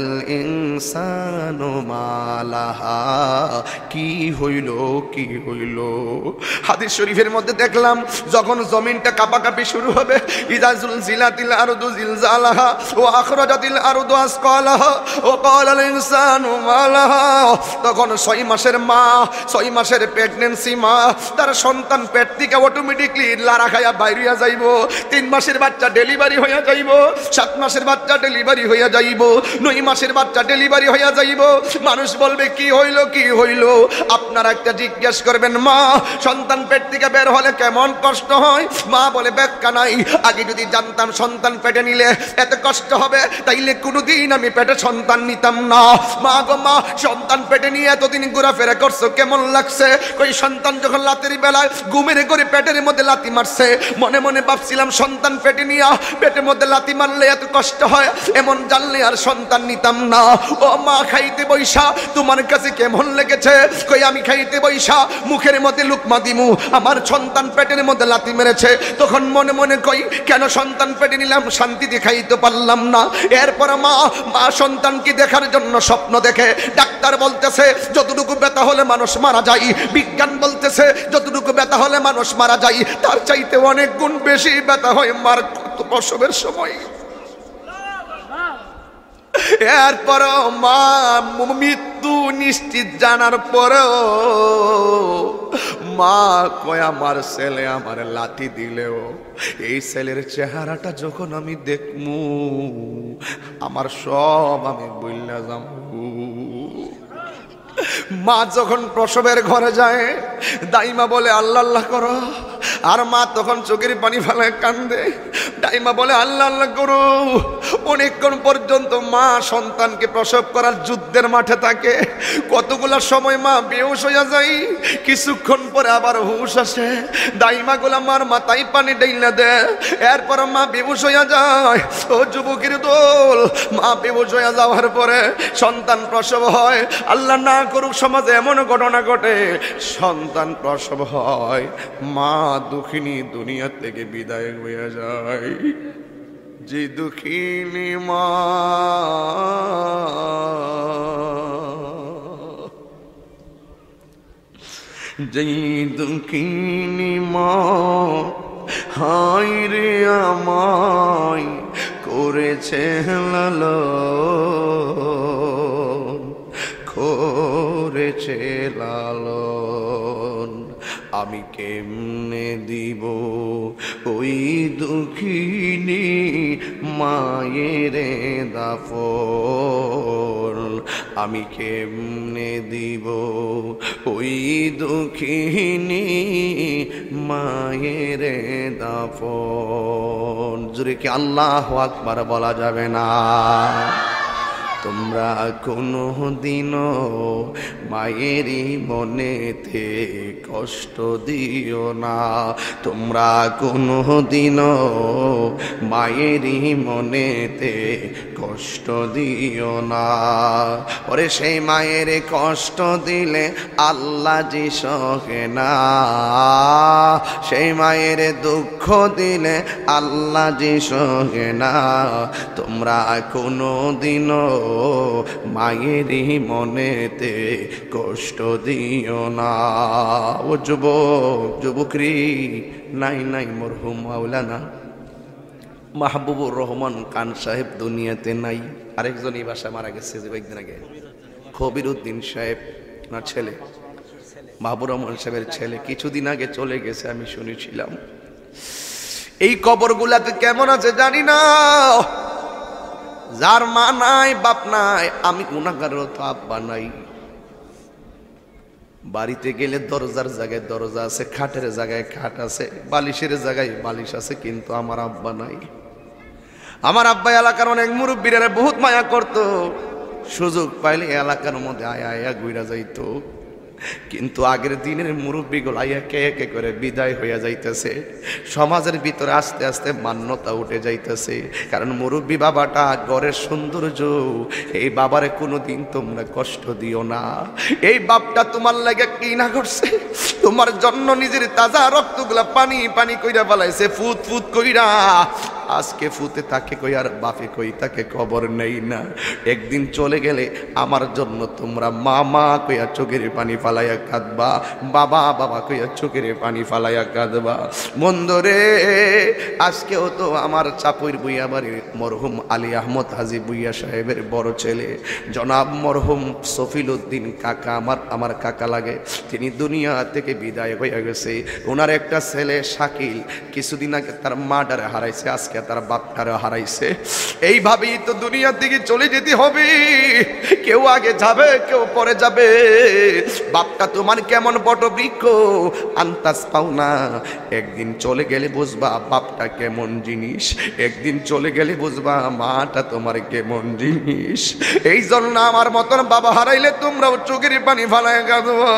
ইনসানু মালাহা, কি হইল কি হইল? হাদিস শরীফের মধ্যে দেখলাম যখন জমিনটা কাঁপাকাঁপি শুরু হবে, ইযা যুলজিলাতিল আরদু জিলজালাহা ওয়া আখরাজাতিল আরদু আসকালাহা ওয়া ক্বালাল ইনসানু মা লাহা, তখন 6 মাসের মা, 6 মাসের প্রেগন্যান্সি মা, তার সন্তান পেট থেকে অটোমেটিকলি লারা খায়া বাইরে হইয়া যাইব। 3 মাসের বাচ্চা ডেলিভারি হইয়া যাইব, 7 মাসের বাচ্চা ডেলিভারি হইয়া যাইব, 9 মাসের বাচ্চা ডেলিভারি হইয়া যাইব। মানুষ বলবে কি হইল কি হইল? আপনারা একটা জিজ্ঞেস করবেন, মা সন্তান পেট থেকে বের হলে কেমন কষ্ট হয়? মা বলে ব্যাখ্যা নাই, আগে যদি জানতাম সন্তান পেটে নিলে এত কষ্ট হবে, তাইলে কোনোদিন আমি পেটে সন্তান নিতাম না। মা গো মা, সন্তান পেটে নিয়ে এতদিন ঘোরাফেরা করছো, কেমন লাগছে? কই সন্তান যখন রাতের বেলায় ঘুমের করে পেটের মধ্যে লাথি মারছে, মনে মনে ভাবছিলাম সন্তান পেটে নিয়ে পেটের মধ্যে লাথি মারলে এত কষ্ট হয়, এমন জানলে আর সন্তান নিতাম না। ও মা, খাইতে বৈশা তোমার কাছে কেমন লেগেছে? কই আমি খাইতে বৈশা মুখের মধ্যে লুকমা দিমু, আমার সন্তান পেটের মধ্যে লাথি মেরেছে। তখন মনে মনে কই কেন সন্তান পেটে নিলাম, শান্তিতে খাইতে পারলাম না। এরপর মা সন্তানকে দেখার জন্য স্বপ্ন দেখে। ডাক্তার বলতেছে যতটুকু ব্যথা হলে মানুষ মারা যায়, বিজ্ঞান বলতেছে যতটুকু ব্যথা হলে মানুষ মারা যায়, তার চাইতে অনেক গুণ বেশি ব্যথা হয় মার প্রসবের সময়। এরপর মা মৃত্যু নিশ্চিত জানার পরেও মা কয় আমার ছেলে আমার লাথি দিলেও এই ছেলের চেহারাটা যখন আমি দেখমু, আমার সব আমি বইলা যাবো। মা যখন প্রসবের ঘরে যায় দাইমা বলে আল্লাহ আল্লাহ করো, আর মা তখন চোখের পানি ফেলায় কান্দে। দাইমা বলে আল্লাহ আল্লাহ করো। অনেকক্ষণ পর্যন্ত মা সন্তানকে প্রসব করার যুদ্ধের মাঠে থাকে। কতগুলা সময় মা বেহুশ হইয়া যায়, কিছুক্ষণ পরে আবার হুশ আসে। দাইমা গুলা মার মাথায় পানি ঢেলে দেয়, এরপর মা বেহুশ হইয়া যায়। ও যুবকের দল, মা বেহুশ হইয়া যাওয়ার পরে সন্তান প্রসব হয়। আল্লাহ না করুক সমাজে এমন ঘটনা ঘটে, সন্তান প্রসব হয়, মা দুঃখিনী দুনিয়া থেকে বিদায় হয়ে যায়। যে দুঃখিনী মা যেই দুঃখিনী মা হায় রে আমায় করেছে লালন, করেছে লালন, আমি কেমনে দিব ওই দুঃখিনী মায়ের দাফন, আমি কেমনে দিব ওই দুঃখিনী মায়ের দাফন। জোরে কি আল্লাহু আকবার বলা যাবে না? তোমরা কোনো দিনও মায়েরই মনেতে কষ্ট দিও না, তোমরা কোনো দিনও মায়েরই মনেতে কষ্ট দিও না। ওরে সেই মায়ের কষ্ট দিলে আল্লাহ জি সহে না, সেই মায়ের দুঃখ দিলে আল্লাহ জি সহে না। তোমরা কোনো দিনও মায়েরই মনেতে কষ্ট দিও না। ও যুবক, যুবকরি নাই নাই মরহুম মাওলানা মাহবুবুর রহমান খান সাহেব দুনিয়াতে নাই। আরেকজন এই বাসায় মারা গেছে যে কয়েকদিন আগে, কবির উদ্দিন সাহেব, না ছেলে, মাহবুবুর রহমান সাহেবের ছেলে, কিছুদিন আগে চলে গেছে, আমি শুনেছিলাম। এই কবরগুলাতে কেমন আছে জানি না, যার মা নাই বাপ নাই, আমি গুনাহগারের তো আব্বা নাই। বাড়িতে গেলে দরজার জায়গায় দরজা আছে, খাটের জায়গায় খাট আছে, বালিশের জায়গায় বালিশ আছে, কিন্তু আমার আব্বা নাই। আমার আব্বা এলাকার অনেক মুরব্বীরা বহুত মায়া করতো, সুযোগ পাইলে এলাকার মধ্যে আয়া আয়া ঘুরা যাইতো। কিন্তু আগের দিনের মুরব্বীগুলো একে একে করে বিদায় হইয়া যাইতেছে, সমাজের ভিতরে আস্তে আস্তে মান্যতা উঠে যাইতেছে। কারণ মুরব্বী বাবাটা ঘরের সৌন্দর্য, এই বাবারে কোনোদিন তোমরা কষ্ট দিও না। এই বাপটা তোমার লাগে কি না করছে, তোমার জন্য নিজের তাজা রক্তগুলা পানি পানি কইরা ফেলাইছে, ফুত ফুত কইরা। আজকে ফুতে তাকে কই আর বাপে কই তাকে খবর নেই না। একদিন চলে গেলে আমার জন্য তোমরা মা মা কইয়া চোখের পানি ফালাইয়া কাঁদবা, বাবা বাবা কইয়া চোখের পানি ফালাইয়া কাঁদবা। বন্ধুরে, আজকেও তো আমার চাপুর বুইয়া বাড়ির মরহুম আলী আহমদ হাজি বুইয়া সাহেবের বড় ছেলে জনাব মরহুম সফিল উদ্দিন কাকা, আমার কাকা লাগে, তিনি দুনিয়া থেকে বিদায় হয়ে গেছে। ওনার একটা ছেলে শাকিল কিছুদিন আগে তার মাটারে হারাইছে, আজকে তার বাপটারে হারাইছে। এইভাবেই তো দুনিয়া থেকে চলে যেতে হবে, কেউ আগে যাবে কেউ পরে যাবে। বাপটা তোমার কেমন বটবৃক্ষ আন্তাজ পাও না, একদিন চলে গেলে বুঝবা বাপটা কেমন জিনিস, একদিন চলে গেলে বুঝবা মাটা তোমার কেমন জিনিস। এই জন্য আমার মতন বাবা হারাইলে তোমরাও চোখের পানি ফালায় কাঁদবা।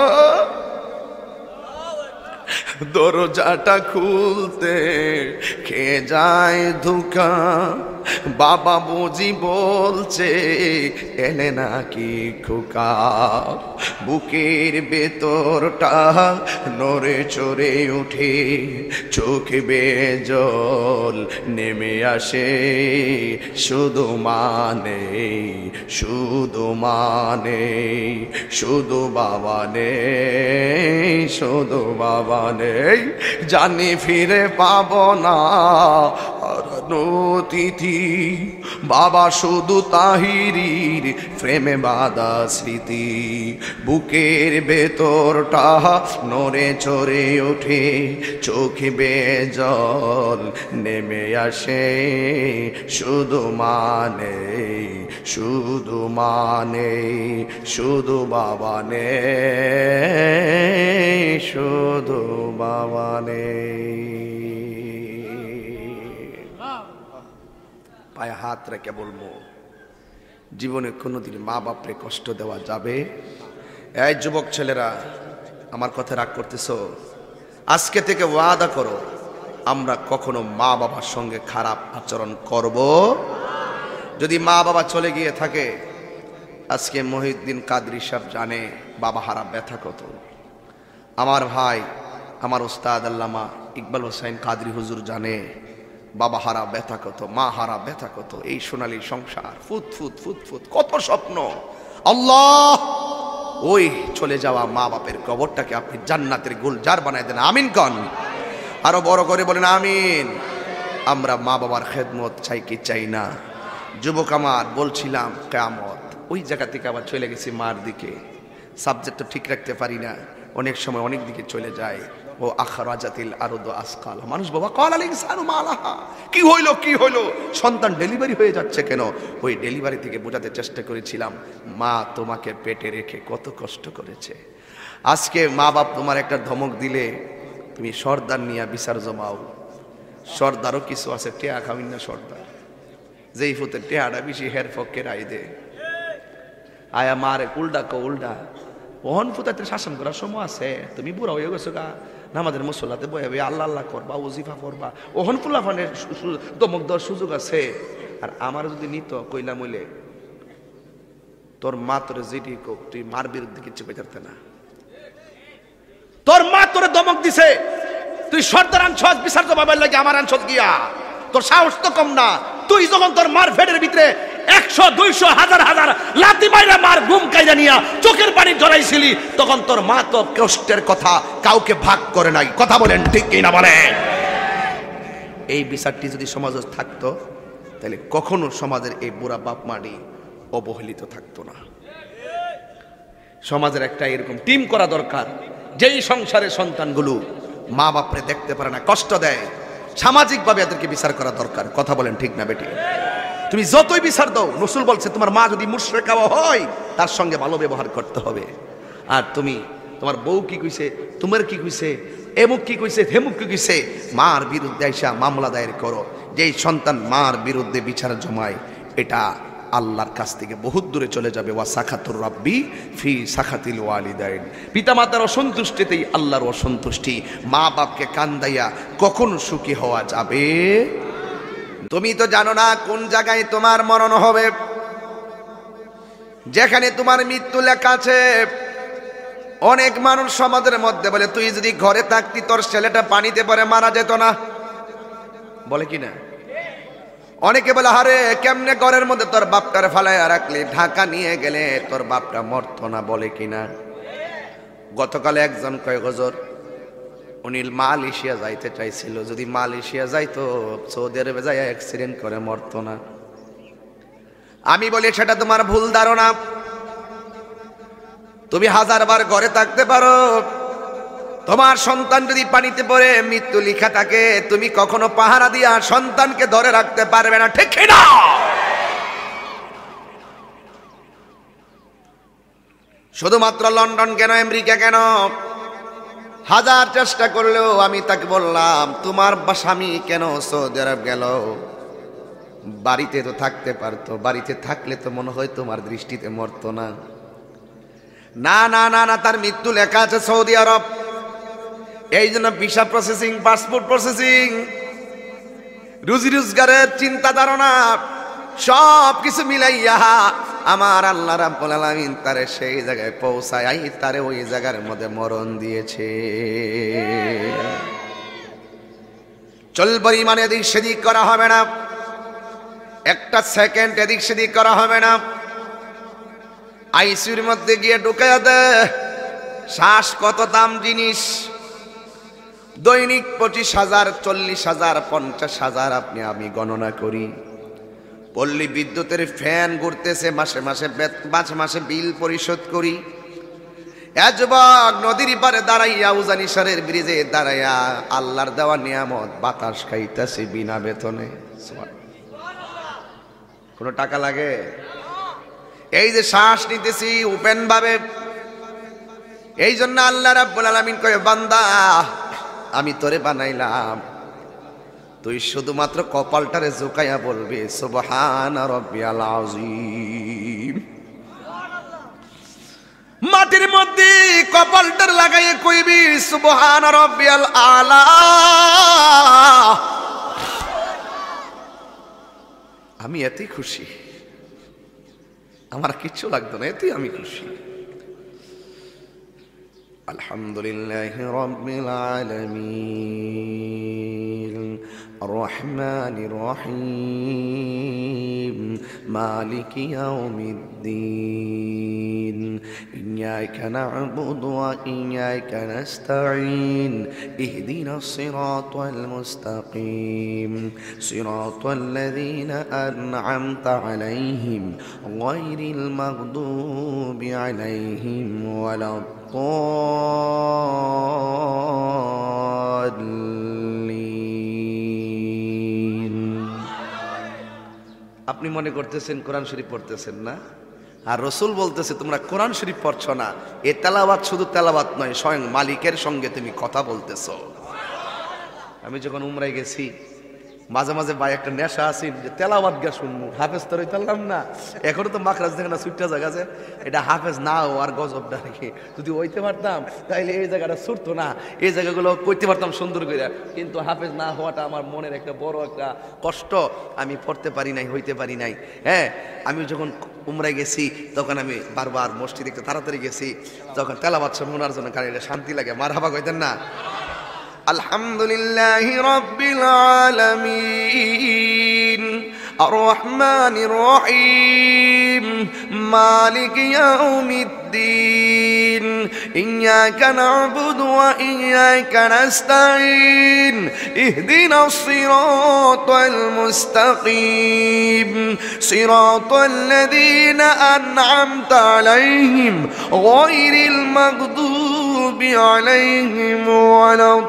দরজাটা খুলতে খেয়ে যায় ধোঁকা, বাবা বুঝি বলছে এলে নাকি খোকা। বুকের ভেতরটা নড়ে চড়ে উঠে, চোখে বেয়ে জল নেমে আসে। শুধু মানে শুধু মানে শুধু বাবা নেই, শুধু বাবা নেই, জানি ফিরে পাবো না। অতিথি বাবা শুধু তাহিরির প্রেমে বাঁধা স্মৃতি বুকের ভেতরটা নড়ে চড়ে ওঠে চোখে বেয়ে জল নেমে আসে শুধু মানে শুধু মানে শুধু বাবা নে শুধু বাবা নে পায়ে হাত রেখে বলবো জীবনে কোনোদিন মা বাপরে কষ্ট দেওয়া যাবে? এই যুবক ছেলেরা আমার কথা রাগ করতেছো? আজকে থেকে ওয়াদা করো আমরা কখনো মা বাবার সঙ্গে খারাপ আচরণ করব। যদি মা বাবা চলে গিয়ে থাকে, আজকে মহিউদ্দিন কাদরী সাহেব জানে বাবা হারা ব্যথা কত। আমার ভাই আমার উস্তাদ আল্লামা ইকবাল হোসেন কাদরী হুজুর জানে বাবা হারা ব্যথা কত, মা হারা ব্যথা কত। এই সোনালী সংসার ফুত ফুত ফুত ফুত কত স্বপ্ন। আল্লাহ ওই চলে যাওয়া মা বাপের কবরটাকে আপনি জান্নাতের গুলজার বানায় দেন, আমিন কন। আরো বড় করে বলেন আমিন। আমরা মা বাবার খেদমত চাই কি চাই না? যুবক আমার বলছিলাম কিয়ামত, ওই জায়গা থেকে আবার চলে গেছি মার দিকে। সাবজেক্টটা ঠিক রাখতে পারি না, অনেক সময় অনেক দিকে চলে যায়। ও আখরাজাতিল আরদু আসকাল, মানুষ বাবা কল আল ইনসানু মা লাহা, কি হইলো কি হইলো, সন্তান ডেলিভারি হয়ে যাচ্ছে কেন? ওই ডেলিভারি থেকে বোঝাতে চেষ্টা করেছিলাম মা তোমাকে পেটে রেখে কত কষ্ট করেছে। আজকে মা বাপ তোমার একটা ধমক দিলে তুমি সর্দার নিয়ে বিচার জমাও। সর্দারও কিছু আছে, টেয়া খাবিন না সর্দার, যেই ফুতে টেয়াটা বেশি হের ফকের আই দে আয়া মারে উল্ডা ক উল্ডা। ওহন ফুতাতে শাসন করার সময় আছে, তুমি বুড়া হয়ে গেছো গা, নামাজের মুসল্লাতে বয়াবে আল্লাহ আল্লাহ করবা, ওজিফা করবা, ওহন ফুলাফানের দমক দেওয়ার সুযোগ আছে। আর আমার যদি নিত কইলা মইলে তোর মা তোরে যেটি কোক তুই মার বিরুদ্ধে কিচ্ছু পেতে না। তোর মা তোরে দমক দিছে, তুই সর্দার আনছস বিচার জমাবার লাগে আমার আনছস গিয়া, তোর সাহস তো কম না। তুই যখন তোর মার ফেডের ভিতরে 100 200 হাজার হাজার লাথি মাইরা মার ঘুম কাইরা নিয়া চোখের পানি জড়াইছিলি, তখন তোর মা তো কষ্টের কথা কাউকে ভাগ করে নাই। কথা বলেন ঠিক কি না বলেন? এই বিচারটি যদি সমাজে থাকতো তাহলে কখনো সমাজের এই বুড়া বাপ মাটি অবহেলিত থাকতো না। সমাজের একটা এরকম টিম করা দরকার, যেই সংসারের সন্তানগুলো মা বাপরে দেখতে পারে না, কষ্ট দেয়, সামাজিকভাবে এদেরকে বিচার করা দরকার। কথা বলেন ঠিক না বেটি? তুমি যতই বিচার দাও, রাসূল বলছে তোমার মা যদি মুশরিকা হয় তার সঙ্গে ভালো ব্যবহার করতে হবে। আর তুমি তোমার বউ কি কইছে, তোমার কি কইছে, এমুক কি কইছে, হেমুক কি কইছে, মার বিরুদ্ধে আইসা মামলা দায়ের করো। যেই সন্তান মার বিরুদ্ধে বিচার জমায় এটা আল্লাহর কাছ থেকে বহুত দূরে চলে যাবে। ওয়া সাখাতুর রাব্বি ফি সাখাতিল ওয়ালিদাইন, পিতামাতার অসন্তুষ্টিতেই আল্লাহর অসন্তুষ্টি। মা বাপকে কান্দাইয়া কখন সুখী হওয়া যাবে? তুমি তো জানো না কোন জায়গায় তোমার মরণ হবে। যেখানে তোমার মৃত্যু লেখা আছে, অনেক মানুষ সমাজের মধ্যে বলে তুই যদি ঘরে থাকতি তোর ছেলেটা পানিতে পড়ে মারা যেত না, বলে কি না? অনেকে বলে আরে কেমনে ঘরের মধ্যে তোর বাপটার ফালাইয়া রাখলি, ঢাকা নিয়ে গেলে তোর বাপটা মরতো না, বলে কিনা? গতকালে একজন কয় গজর উনি মালয়েশিয়া যাইতে চাইছিল, যদি মালয়েশিয়া যাইতো সৌদি আরবে যাই অ্যাক্সিডেন্ট করে মরতো না। আমি বলি সেটা তোমার ভুল ধারণা। তুমি 1000 বার ঘরে থাকতে পারো, তোমার সন্তান যদি পানিতে পড়ে মৃত্যু লেখা থাকে, তুমি কখনো পাহারা দিয়া সন্তানকে ধরে রাখতে পারবে না, ঠিক না? শুধুমাত্র লন্ডন কেন, আমেরিকা কেন, 1000 চেষ্টা করলেও আমি তাকে বললাম তোমার স্বামী কেন সৌদি আরব গেল? বাড়িতে তো থাকতে পারতো, বাড়িতে থাকলে তো মনে হয় তোমার দৃষ্টিতে মরতো না। না না না না, তার মৃত্যু লেখা আছে সৌদি আরব। এই জন্য ভিসা প্রসেসিং, পাসপোর্ট প্রসেসিং, রুজি রোজগারের চিন্তা ধারণা সব কিছু মিলাইয়া আমার আল্লাহ রাব্বুল আলামিন তারে সেই জায়গায় পৌঁছায়, তারে ওই জায়গার মধ্যে মরণ দিয়েছে। চল পরিমাণে এদিক সেদিক করা হবে না, একটা সেকেন্ড এদিক সেদিক করা হবে না। আইসিইউর মধ্যে গিয়ে ঢুকাইয়া দে। শ্বাস কত দাম জিনিস, দৈনিক 25,000, 40,000, 50,000 আপনি আমি গণনা করি। পল্লী বিদ্যুতের ফ্যান ঘুরতেছে, মাসে মাসে বিল পরিশোধ করি। যুবক নদীর পারে দাঁড়াইয়া, উজানি সারের ব্রিজে দাঁড়াইয়া আল্লাহর দেওয়া নিয়ামত বাতাস খাইতেছে বিনা বেতনে। কোনো টাকা লাগে? এই যে শ্বাস নিতেছি ওপেন ভাবে, এই জন্য আল্লাহ রাব্বুল আলামিন কয়, বান্দা আমি তোরে বানাইলাম, তুই শুধুমাত্র কপালটারে ঝুঁকাইয়া বলবি সুবহানা রাব্বিয়াল আযীম। মাটির মধ্যে কপালটার লাগাইয়ে কইবি সুবহানা রাব্বিয়াল আলা। আমি এতই খুশি, আমার কিচ্ছু লাগতো না, এতেই আমি খুশি। আলহামদুলিল্লাহি রাব্বিল আলামিন আর-রহমানির রহিম মালিকি ইয়াউমিদ্দিন ইয়্যাকা না'বুদু ওয়া ইয়্যাকা নাস্তাঈন ইহদিনাস সিরাতাল মুস্তাকিম সিরাতাল লাযীনা আন'আমতা আলাইহিম গায়রিল মাগদুবি আলাইহিম ওয়ালাদ আপনি মনে করতেছেন কোরআন শরীফ পড়তেছেন না, আর রাসূল বলতেছে তোমরা কোরআন শরীফ পড়ছো না। এ তেলাওয়াত শুধু তেলাওয়াত নয়, স্বয়ং মালিকের সঙ্গে তুমি কথা বলতেছো। আমি যখন উমরায় গেছি, মাঝে মাঝে ভাই একটা নেশা আছে যে তেলাওয়াত গা শুনবো, হাফেজ তো রইতাম না। এখনো তো মাখরাজ দেখে না, ছুটটা জায়গা আছে, এটা হাফেজ না ও আর গজবটা রেখে যদি ওইতে পারতাম তাইলে এই জায়গাটা ছুটতো না, এই জায়গাগুলো করতে পারতাম সুন্দর করে। কিন্তু হাফেজ না হওয়াটা আমার মনের একটা বড় একটা কষ্ট, আমি পড়তে পারি নাই, হইতে পারি নাই। হ্যাঁ, আমি যখন উমরায় গেছি তখন আমি বারবার মসজিদ একটু তাড়াতাড়ি গেছি, তখন তেলাওয়াত শোনার জন্য কারণ এটা শান্তি লাগে। মারহাবা কইতেন না? আলহামদুলিল্লাহি রাব্বিল আলামিন আর-রহমানির রহিম মালিকি ইয়াউমিদ্দিন ইয়্যাকা না'বুদু ওয়া ইয়্যাকা নাস্তাঈন ইহদিনাস সিরাতাল মুস্তাকিম সিরাতাল লাযীনা আন'আমতা আলাইহিম গায়রিল মাগদুবি আলাইহিম ওয়ালাদ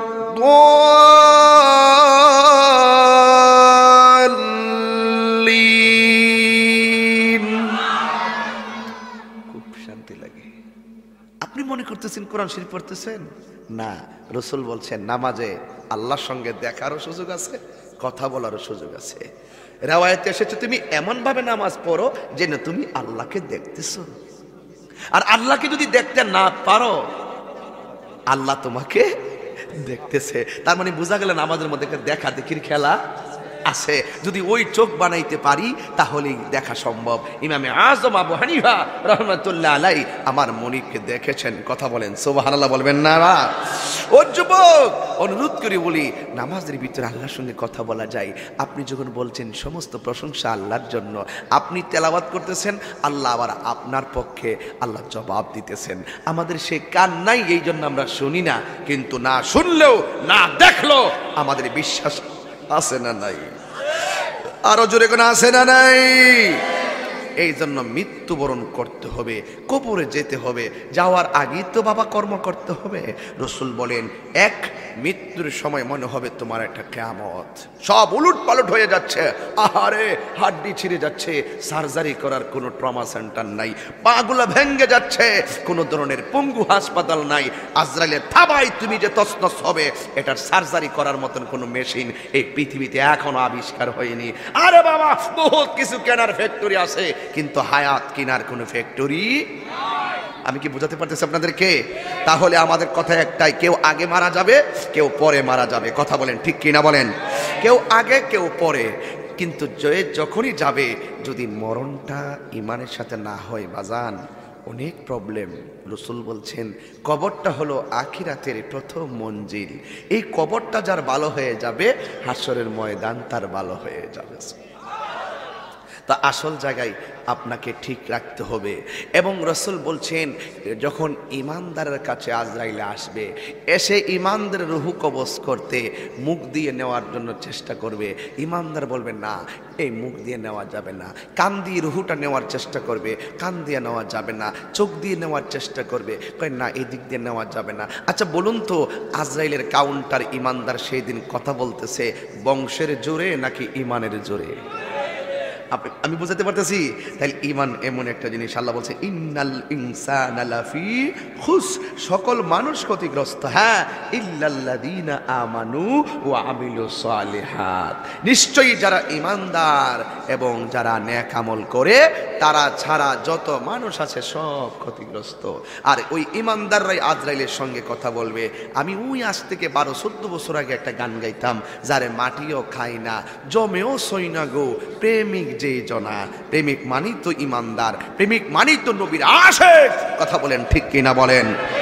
খুব শান্তি লাগে। আপনি মনে করতেছেন কোরআন শরীফ পড়তেছেন না, রাসূল বলছেন নামাজে আল্লাহর সঙ্গে দেখারও সুযোগ আছে, কথা বলারও সুযোগ আছে। রিওয়ায়াতে এসেছে তুমি এমন ভাবে নামাজ পড়ো যেন তুমি আল্লাহকে দেখতেছো, আর আল্লাহকে যদি দেখতে না পারো আল্লাহ তোমাকে দেখতেছে। তার মানে বোঝা গেল আমাদের মধ্যে দেখা দেখির খেলা আছে। যদি ওই চোখ বানাইতে পারি তাহলেই দেখা সম্ভব। ইমামে আযম আবু হানিফা রাহমাতুল্লাহ আলাইহি আমার মনিবকে দেখেছেন। কথা বলেন সুবহানাল্লাহ, বলবেন না? ও যুবক, অনুরোধ করে বলি, নামাজের ভিতরে আল্লাহর সঙ্গে কথা বলা যায়। আপনি যখন বলছেন সমস্ত প্রশংসা আল্লাহর জন্য, আপনি তেলাওয়াত করতেছেন, আল্লাহ আবার আপনার পক্ষে আল্লাহ জবাব দিতেছেন। আমাদের সে কান নাই, এই জন্য আমরা শুনি না। কিন্তু না শুনলেও না দেখলেও আমাদের বিশ্বাস আছে না নাই? আরো জোরে কোন আছে না নাই? এই জন্য মৃত্যুবরণ করতে হবে, কবরে যেতে হবে, যাওয়ার আগেই তো বাবা কর্ম করতে হবে। রাসূল বলেন এক মৃত্যুর সময় মনে হবে তোমার একটা কিয়ামত, সব উলট পালট হয়ে যাচ্ছে, আহারে হাড্ডি ছিঁড়ে যাচ্ছে, সার্জারি করার কোনো ট্রমা সেন্টার নাই, পাগুলো ভেঙে যাচ্ছে, কোনো ধরনের পঙ্গু হাসপাতাল নাই, আজরাইলের থাবায় তুমি যে তছনছ হবে এটার সার্জারি করার মতন কোনো মেশিন এই পৃথিবীতে এখনো আবিষ্কার হয়নি। আরে বাবা বহুত কিছু কেনার ফ্যাক্টরি আছে, কিন্তু হায়াত কেনার কোনো ফ্যাক্টরি নাই। আমি কি বোঝাতে পারতেছি আপনাদেরকে? তাহলে আমাদের কথা একটাই, কেউ আগে মারা যাবে, কেউ পরে মারা যাবে। কথা বলেন ঠিক কিনা বলেন? কেউ আগে কেউ পরে, কিন্তু যখনই যাবে যদি মরণটা ইমানের সাথে না হয় বাজান, অনেক প্রবলেম। রাসূল বলছেন কবরটা হলো আখিরাতের প্রথম মঞ্জিল। এই কবরটা যার ভালো হয়ে যাবে হাসরের ময়দান তার ভালো হয়ে যাবে। তা আসল জায়গায় আপনাকে ঠিক রাখতে হবে। এবং রাসূল বলছেন যখন ঈমানদারের কাছে আজরাইল আসবে, এসে ঈমানদারের রূহ কবজ করতে মুখ দিয়ে নেওয়ার জন্য চেষ্টা করবে, ঈমানদার বলবে না এই মুখ দিয়ে নেওয়া যাবে না, কান দিয়ে রূহটা নেওয়ার চেষ্টা করবে, কান দিয়ে নেওয়া যাবে না, চোখ দিয়ে নেওয়ার চেষ্টা করবে, কয় না এই দিক দিয়ে নেওয়া যাবে না। আচ্ছা বলুন তো আজরাইলের কাউন্টার ঈমানদার সেই দিন কথা বলতেছে বংশের জোরে নাকি ঈমানের জোরে? আমি বুঝাতে পারতেছি? তাহলে ঈমান এমন একটা জিনিস, আল্লাহ বলছে ইন্নাল ইনসানা লাফি খুস, সকল মানুষ ক্ষতিগ্রস্ত, হ্যাঁ ইল্লাল্লাযীনা আমানু ওয়া আমিলুস সালিহাত, নিশ্চয়ই যারা ঈমানদার এবং যারা নেক আমল করে তারা ছাড়া যত মানুষ আছে সব ক্ষতিগ্রস্ত। আর ওই ঈমানদাররাই আজরাইলের সঙ্গে কথা বলবে। আমি ওই আজ থেকে 12-14 বছর আগে একটা গান গাইতাম, যারে মাটিও খাই না জমেও সই না গো প্রেমিক যে জনা, প্রেমিক মানি তো ঈমানদার, প্রেমিক মানি তো নবীর আশিক। কথা বলেন ঠিক কিনা বলেন?